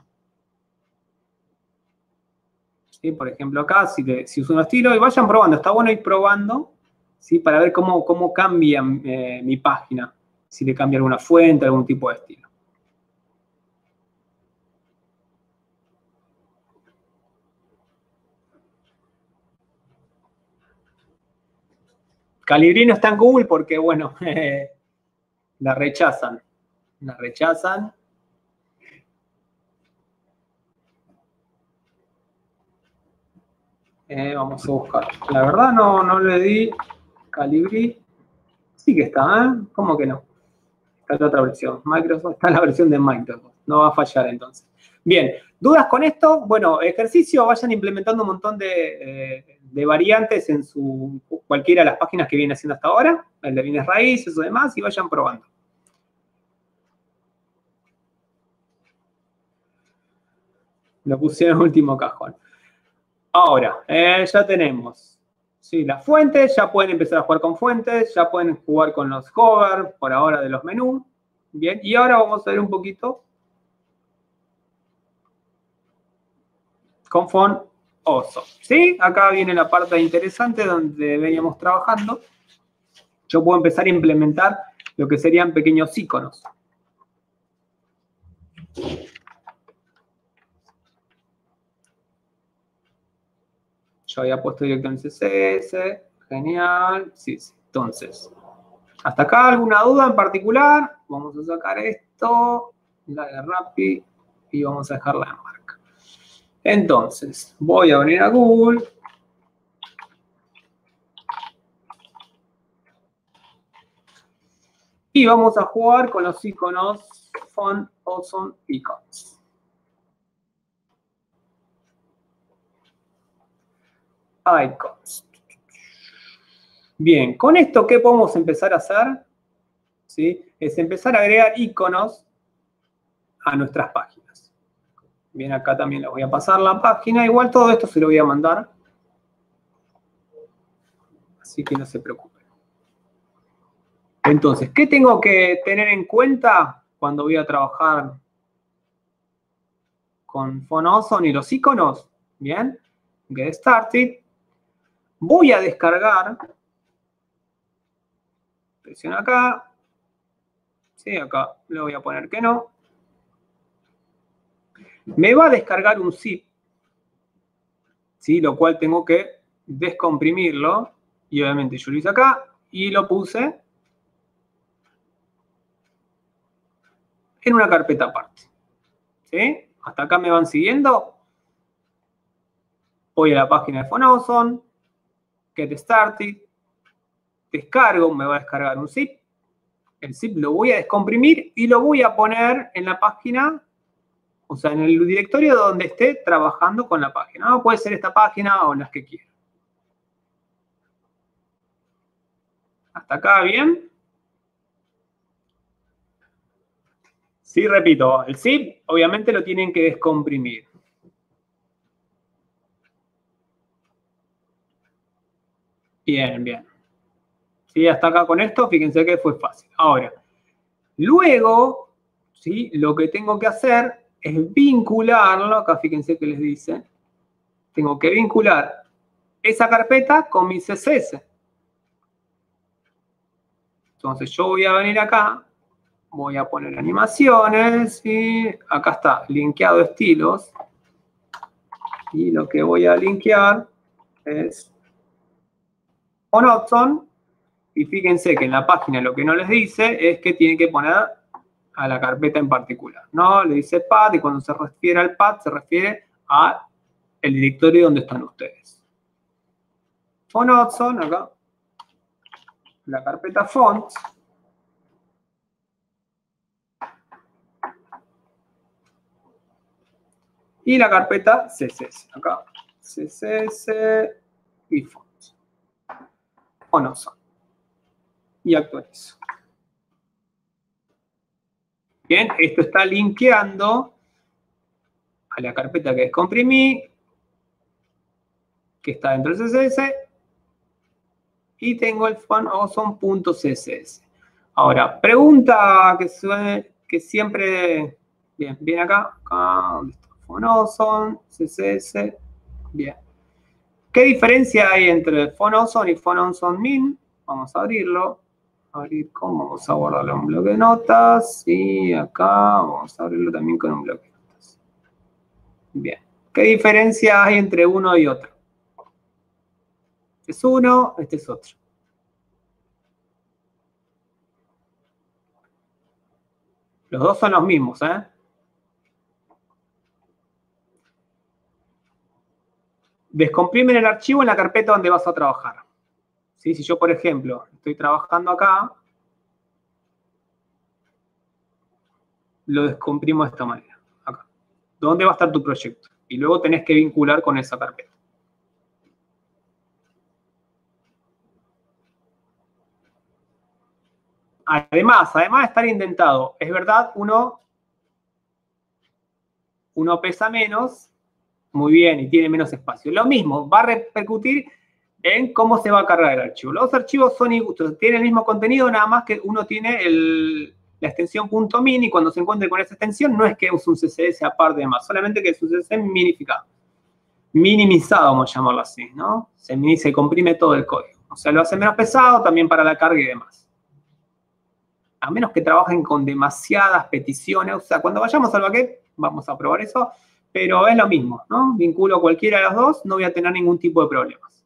¿Sí? Por ejemplo, acá, si, te, si uso un estilo, y vayan probando, está bueno ir probando, ¿sí? Para ver cómo, cómo cambia eh, mi página, si le cambia alguna fuente, algún tipo de estilo. Calibri no está en Google porque, bueno, eh, la rechazan. La rechazan. Eh, vamos a buscar. La verdad no, no le di Calibri. Sí que está, ¿eh? ¿Cómo que no? Está en la otra versión. Microsoft, está en la versión de Microsoft. No va a fallar entonces. Bien, ¿dudas con esto? Bueno, ejercicio, vayan implementando un montón de, eh, de variantes en su cualquiera de las páginas que vienen haciendo hasta ahora, el de bienes raíces o demás, y vayan probando. Lo puse en el último cajón. Ahora, eh, ya tenemos, sí, las fuentes, ya pueden empezar a jugar con fuentes, ya pueden jugar con los hover, por ahora de los menús. Bien, y ahora vamos a ver un poquito con Font Awesome. ¿Sí? Acá viene la parte interesante donde veníamos trabajando. Yo puedo empezar a implementar lo que serían pequeños iconos. Yo había puesto directo en C S S. Genial. Sí, sí. Entonces, ¿hasta acá alguna duda en particular? Vamos a sacar esto, la de Rappi, y vamos a dejarla en marca. Entonces, voy a venir a Google. Y vamos a jugar con los iconos Font Awesome Icons. Icons. Bien, con esto, ¿qué podemos empezar a hacer? ¿Sí? Es empezar a agregar iconos a nuestras páginas. Bien, acá también les voy a pasar la página. Igual todo esto se lo voy a mandar. Así que no se preocupen. Entonces, ¿qué tengo que tener en cuenta cuando voy a trabajar con Font Awesome y los iconos? Bien, Get Started. Voy a descargar. Presiono acá. Sí, acá le voy a poner que no. Me va a descargar un zip. ¿Sí? Lo cual tengo que descomprimirlo. Y obviamente yo lo hice acá y lo puse en una carpeta aparte. ¿Sí? ¿Hasta acá me van siguiendo? Voy a la página de Phonoson, Get Started, descargo, me va a descargar un zip. El zip lo voy a descomprimir y lo voy a poner en la página, o sea, en el directorio donde esté trabajando con la página. ¿No? Puede ser esta página o las que quiera. ¿Hasta acá bien? Sí, repito, el zip obviamente lo tienen que descomprimir. Bien, bien. Sí, hasta acá con esto, fíjense que fue fácil. Ahora, luego, ¿sí? Lo que tengo que hacer es vincularlo, acá fíjense que les dice, tengo que vincular esa carpeta con mi C S S. Entonces yo voy a venir acá, voy a poner animaciones y acá está, linkeado estilos. Y lo que voy a linkear es Phonoson. Y fíjense que en la página lo que no les dice es que tienen que poner a la carpeta en particular. No, le dice path y cuando se refiere al path se refiere a el directorio donde están ustedes. Phonoson, acá, la carpeta fonts. Y la carpeta C S S, acá, C S S y fonts. Phonoson. Y actualizo. Bien, esto está linkeando a la carpeta que descomprimí, que está dentro del C S S, y tengo el phonoson.css. Ahora, pregunta que, suene, que siempre... Bien, bien acá, acá, ¿dónde está? Phonoson, C S S, bien. ¿Qué diferencia hay entre Phonoson y Phonoson Min? Vamos a abrirlo. Abrir cómo, vamos a guardarlo en un bloque de notas. Y acá vamos a abrirlo también con un bloque de notas. Bien. ¿Qué diferencia hay entre uno y otro? Este es uno, este es otro. Los dos son los mismos, ¿eh? Descomprimen el archivo en la carpeta donde vas a trabajar. ¿Sí? Si yo, por ejemplo, estoy trabajando acá, lo descomprimo de esta manera. Acá. ¿Dónde va a estar tu proyecto? Y luego tenés que vincular con esa carpeta. Además, además de estar indentado, es verdad, uno, uno pesa menos, muy bien, y tiene menos espacio. Lo mismo, va a repercutir en cómo se va a cargar el archivo. Los archivos son iguales, tienen el mismo contenido, nada más que uno tiene el, la extensión .min y cuando se encuentre con esa extensión no es que use un C S S aparte de más, solamente que es un C S S minificado. Minimizado, vamos a llamarlo así, ¿no? Se, se comprime todo el código. O sea, lo hace menos pesado también para la carga y demás. A menos que trabajen con demasiadas peticiones. O sea, cuando vayamos al backend, vamos a probar eso. Pero es lo mismo, ¿no? Vinculo cualquiera de las dos, no voy a tener ningún tipo de problemas.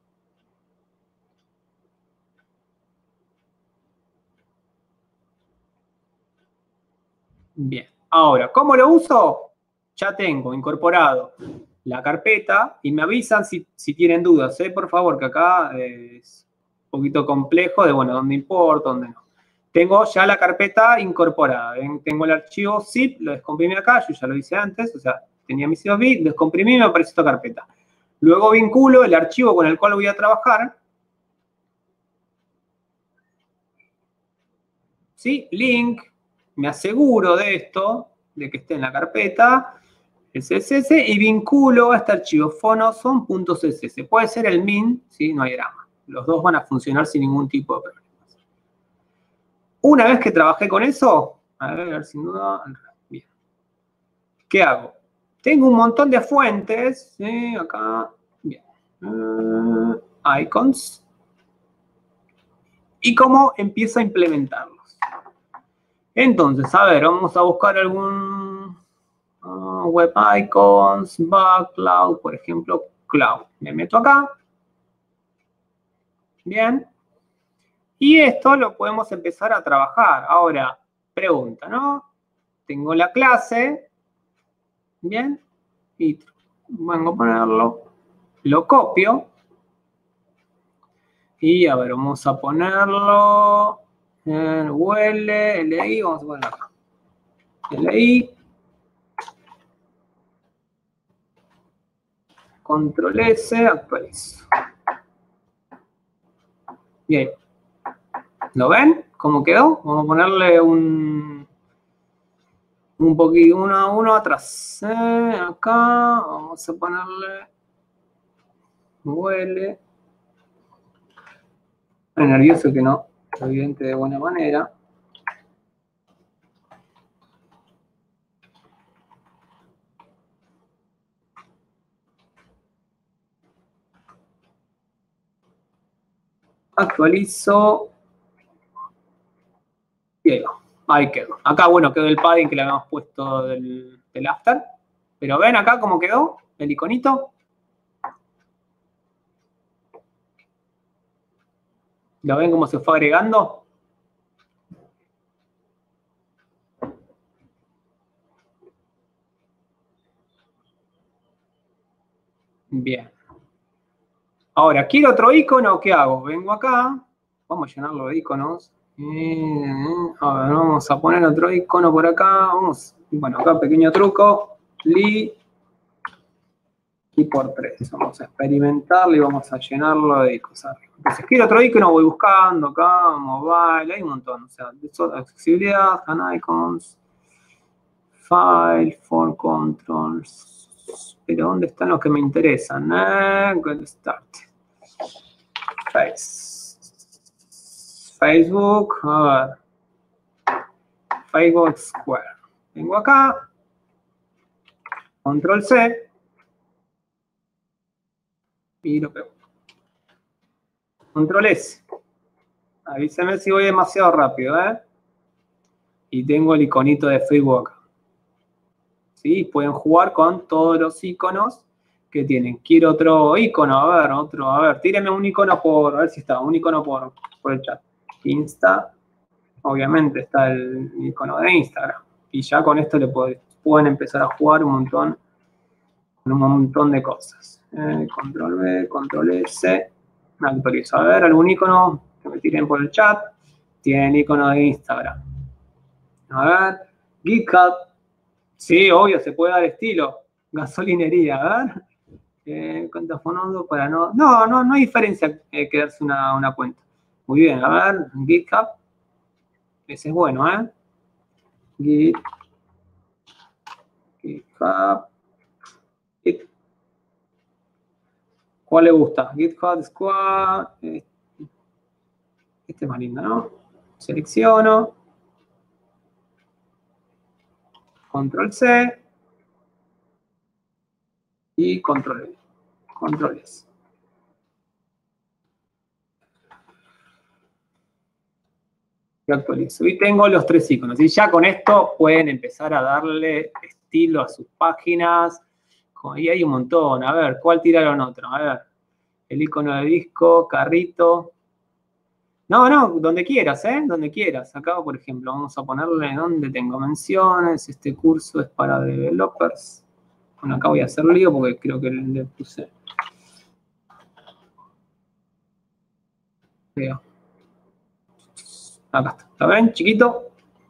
Bien. Ahora, ¿cómo lo uso? Ya tengo incorporado la carpeta y me avisan si, si tienen dudas, ¿eh? Por favor, que acá es un poquito complejo de, bueno, dónde importa, dónde no. Tengo ya la carpeta incorporada. Tengo el archivo zip, lo descomprimí acá, yo ya lo hice antes, o sea, tenía mi zip, descomprimí y me apareció esta carpeta. Luego vinculo el archivo con el cual voy a trabajar. ¿Sí? Link, me aseguro de esto, de que esté en la carpeta, el C S S, y vinculo a este archivo phonoson.css. Puede ser el min, ¿sí? No hay drama. Los dos van a funcionar sin ningún tipo de problema. Una vez que trabajé con eso, a ver, sin duda, bien. ¿Qué hago? Tengo un montón de fuentes, ¿sí? Acá, bien. Uh, icons. ¿Y cómo empiezo a implementarlos? Entonces, a ver, vamos a buscar algún uh, web icons, bug, cloud, por ejemplo, cloud. Me meto acá. Bien. Y esto lo podemos empezar a trabajar. Ahora, pregunta, ¿no? tengo la clase, bien, y vengo a ponerlo, lo copio, y a ver, vamos a ponerlo en U L, L I, vamos a ponerlo acá, L I, control S, actualizo. Bien, ¿lo ven? ¿Cómo quedó? Vamos a ponerle un... un poquito, uno, uno atrás. Eh, acá vamos a ponerle huele. Estoy nervioso que no lo evidente de buena manera. Actualizo. Y ahí va. Ahí quedó. Acá, bueno, quedó el padding que le habíamos puesto del, del after. Pero ven acá cómo quedó el iconito. ¿Lo ven cómo se fue agregando? Bien. Ahora, ¿quiero otro icono? ¿Qué hago? Vengo acá. Vamos a llenarlo de iconos. A ver, vamos a poner otro icono por acá. Vamos, bueno, acá pequeño truco. Li y por tres. Vamos a experimentarlo y vamos a llenarlo de cosas. Entonces, quiero otro icono, voy buscando acá, mobile, hay un montón. O sea, accesibilidad, can icons, file, for controls. Pero ¿dónde están los que me interesan? Eh, get start. Face. Facebook, a ver. Facebook Square. Vengo acá. Control C. Y lo pego. Control S. Avíseme si voy demasiado rápido, ¿eh? Y tengo el iconito de Facebook acá. ¿Sí? Pueden jugar con todos los iconos que tienen. Quiero otro icono, a ver, otro, a ver, tírenme un icono por, a ver si está, un icono por, por el chat. Insta, obviamente está el icono de Instagram. Y ya con esto le pueden, pueden empezar a jugar un montón, con un montón de cosas. Eh, control B, control S, actualizo. A ver, algún icono que me tiren por el chat. Tienen icono de Instagram. A ver, GitHub. Sí, obvio, se puede dar estilo. Gasolinería, a ver. Eh, cuenta fondo para no... No, no, no hay diferencia eh, crearse una, una cuenta. Muy bien, a ver, GitHub. Ese es bueno, ¿eh? Git. GitHub. Git. ¿Cuál le gusta? GitHub Squad. Este es más lindo, ¿no? Selecciono. Control C. Y control V. Control S. Y actualizo. Y tengo los tres iconos. Y ya con esto pueden empezar a darle estilo a sus páginas. Y hay un montón. A ver, ¿cuál tiraron otro? A ver, el icono de disco, carrito. No, no, donde quieras, ¿eh? Donde quieras. Acá, por ejemplo, vamos a ponerle donde tengo menciones. Este curso es para developers. Bueno, acá voy a hacer lío porque creo que le puse. Veo. Acá está. ¿Lo ven, chiquito?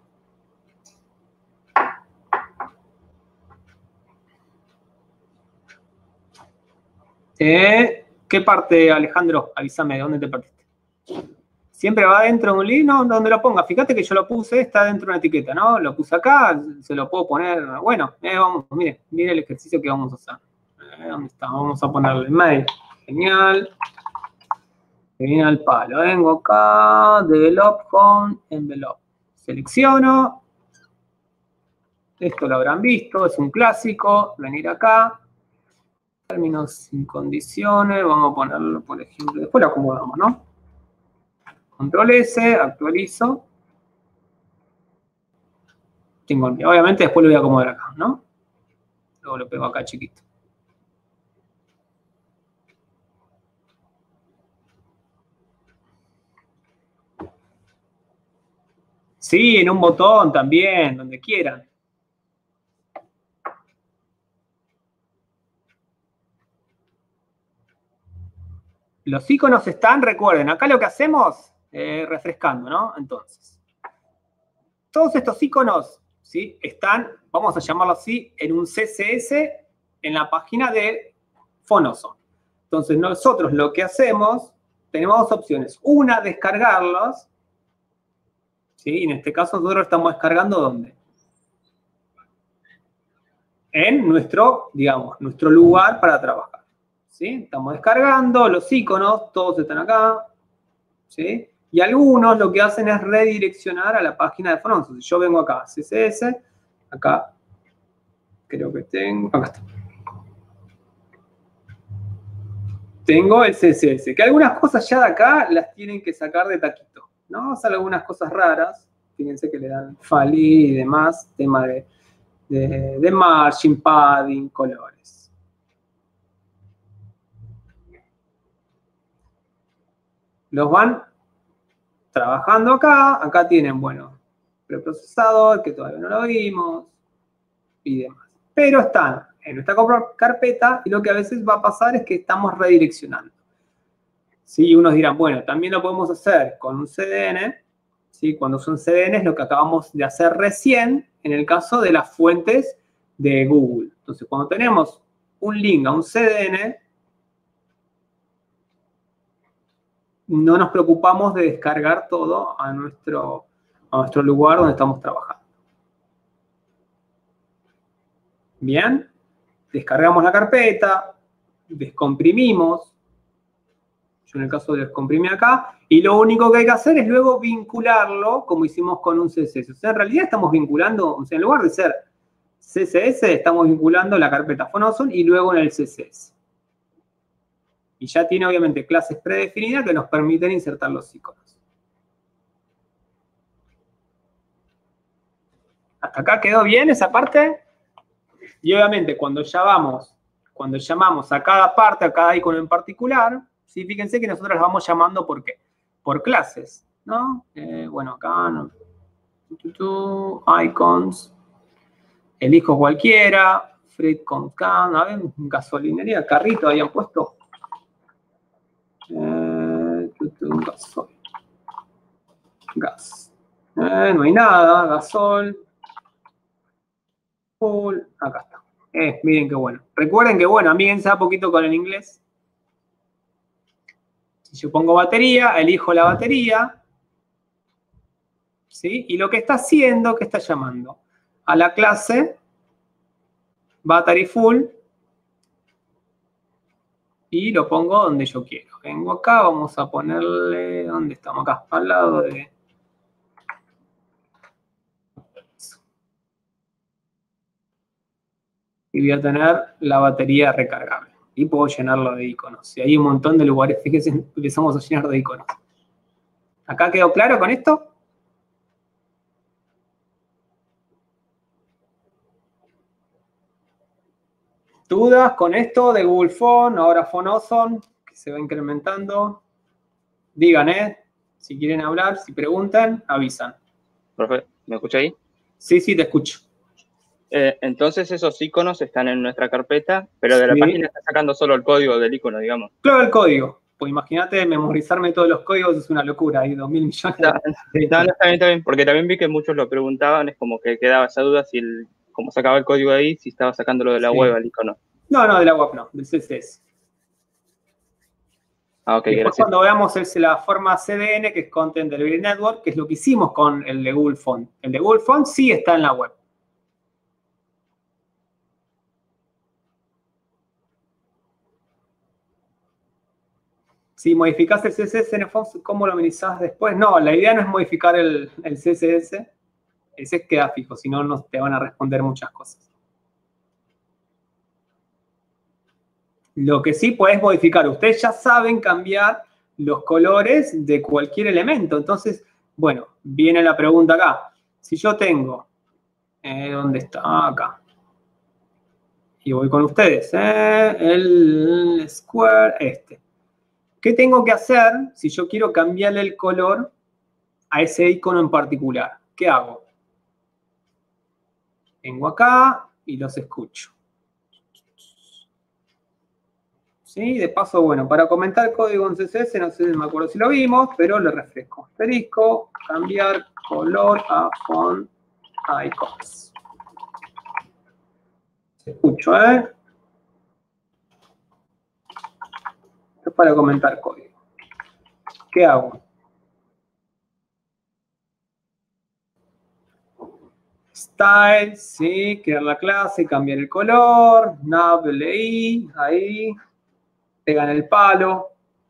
Eh, ¿Qué parte, Alejandro? Avísame, ¿de dónde te partiste? Siempre va dentro de un link, ¿no? Donde lo ponga. Fíjate que yo lo puse, está dentro de una etiqueta, ¿no? Lo puse acá, se lo puedo poner. Bueno, eh, vamos, mire, mire el ejercicio que vamos a hacer. Eh, ¿Dónde está? Vamos a ponerle mail. Genial. Que viene al palo. Vengo acá, develop con envelope. Selecciono. Esto lo habrán visto, es un clásico. Venir acá. Términos sin condiciones. Vamos a ponerlo, por ejemplo. Después lo acomodamos, ¿no? Control S, actualizo. Tengo el mío. Obviamente después lo voy a acomodar acá, ¿no? Luego lo pego acá chiquito. Sí, en un botón también, donde quieran. los iconos están, recuerden, acá lo que hacemos, eh, refrescando, ¿no? Entonces, todos estos iconos, ¿sí? Están, vamos a llamarlo así, en un C S S en la página de Phonoson. Entonces, nosotros lo que hacemos, tenemos dos opciones. Una, descargarlos, ¿sí? Y en este caso, nosotros estamos descargando, ¿dónde? En nuestro, digamos, nuestro lugar para trabajar, ¿sí? Estamos descargando los iconos, todos están acá, ¿sí? Y algunos lo que hacen es redireccionar a la página de Phonoson. Si yo vengo acá, C S S, acá, creo que tengo, acá está. Tengo el C S S, que algunas cosas ya de acá las tienen que sacar de taquito, ¿no? O sea, algunas cosas raras, fíjense que le dan Fali y demás, tema de, de, de margin, padding, colores. Los van trabajando acá, acá tienen, bueno, preprocesador, que todavía no lo vimos, y demás. Pero están en nuestra carpeta y lo que a veces va a pasar es que estamos redireccionando. ¿Sí? Y unos dirán, bueno, también lo podemos hacer con un C D N, ¿sí? Cuando son C D Ns, lo que acabamos de hacer recién, en el caso de las fuentes de Google. Entonces, cuando tenemos un link a un C D N, no nos preocupamos de descargar todo a nuestro, a nuestro lugar donde estamos trabajando. Bien, descargamos la carpeta, descomprimimos. Yo en el caso de descomprimir acá, y lo único que hay que hacer es luego vincularlo como hicimos con un C S S. O sea, en realidad estamos vinculando, o sea, en lugar de ser C S S, estamos vinculando la carpeta Phonoson y luego en el C S S. Y ya tiene obviamente clases predefinidas que nos permiten insertar los iconos. ¿Hasta acá quedó bien esa parte? Y obviamente cuando llamamos, cuando llamamos a cada parte, a cada icono en particular, ¿sí? Fíjense que nosotros las vamos llamando ¿por qué? Por clases, ¿no? Eh, bueno, acá, no. Icons, elijo cualquiera, Freight con Can, a ver, gasolinería, carrito habían puesto. Eh, gasol. Gas. Eh, no hay nada, gasol. Full, acá está. Eh, miren qué bueno. Recuerden que, bueno, amíguense un poquito con el inglés. Si yo pongo batería, elijo la batería. ¿Sí? Y lo que está haciendo, ¿qué está llamando? A la clase battery full. Y lo pongo donde yo quiero. Vengo acá, vamos a ponerle... ¿Dónde estamos? Acá, al lado de... Y voy a tener la batería recargable. Y puedo llenarlo de iconos. Y hay un montón de lugares, fíjense, empezamos a llenar de iconos. ¿Acá quedó claro con esto? ¿Dudas con esto de Google Phone, ahora Phonoson, que se va incrementando? Digan, ¿eh? Si quieren hablar, si preguntan, avisan. Profe, ¿me escucha ahí? Sí, sí, te escucho. Eh, entonces esos iconos están en nuestra carpeta, pero de la Sí. página está sacando solo el código del icono, digamos. Claro, el código. Pues imagínate, memorizarme todos los códigos es una locura. Hay dos mil millones No, de... no, no, está bien, está bien, porque también vi que muchos lo preguntaban, es como que quedaba esa duda si el, cómo sacaba el código ahí, si estaba sacándolo de la Sí. web al icono. No, no, de la web no, del C S S. Ah, ok, Después gracias. cuando veamos el, la forma C D N, que es Content Delivery Network, que es lo que hicimos con el de Google Phone. El de Google Phone sí está en la web. Si modificás el C S S en el phone, ¿cómo lo minimizás después? No, la idea no es modificar el, el C S S. Ese queda fijo, si no, no te van a responder muchas cosas. Lo que sí podés modificar, ustedes ya saben cambiar los colores de cualquier elemento. Entonces, bueno, viene la pregunta acá. Si yo tengo, eh, ¿dónde está? Ah, acá. Y voy con ustedes, ¿eh? El square, este. ¿Qué tengo que hacer si yo quiero cambiarle el color a ese icono en particular? ¿Qué hago? Vengo acá y los escucho. ¿Sí? De paso, bueno, para comentar código en C S S, no sé, no me acuerdo si lo vimos, pero le refresco. Asterisco, cambiar color a font icons. Se escucho, ¿eh? Esto es para comentar código. ¿Qué hago? Style, sí, crear la clase, cambiar el color, nav, leí, ahí, pegan el palo.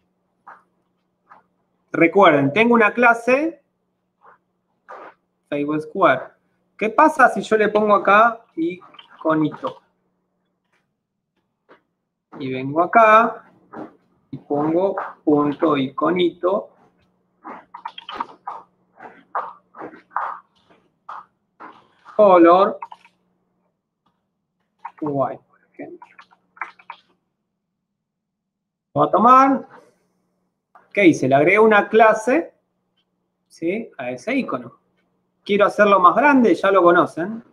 Recuerden, tengo una clase, Facebook Square. ¿Qué pasa si yo le pongo acá iconito? Y vengo acá y pongo punto iconito. Color white, por ejemplo. Voy a tomar. ¿Qué hice? Le agregué una clase, ¿sí? A ese icono. Quiero hacerlo más grande, ya lo conocen.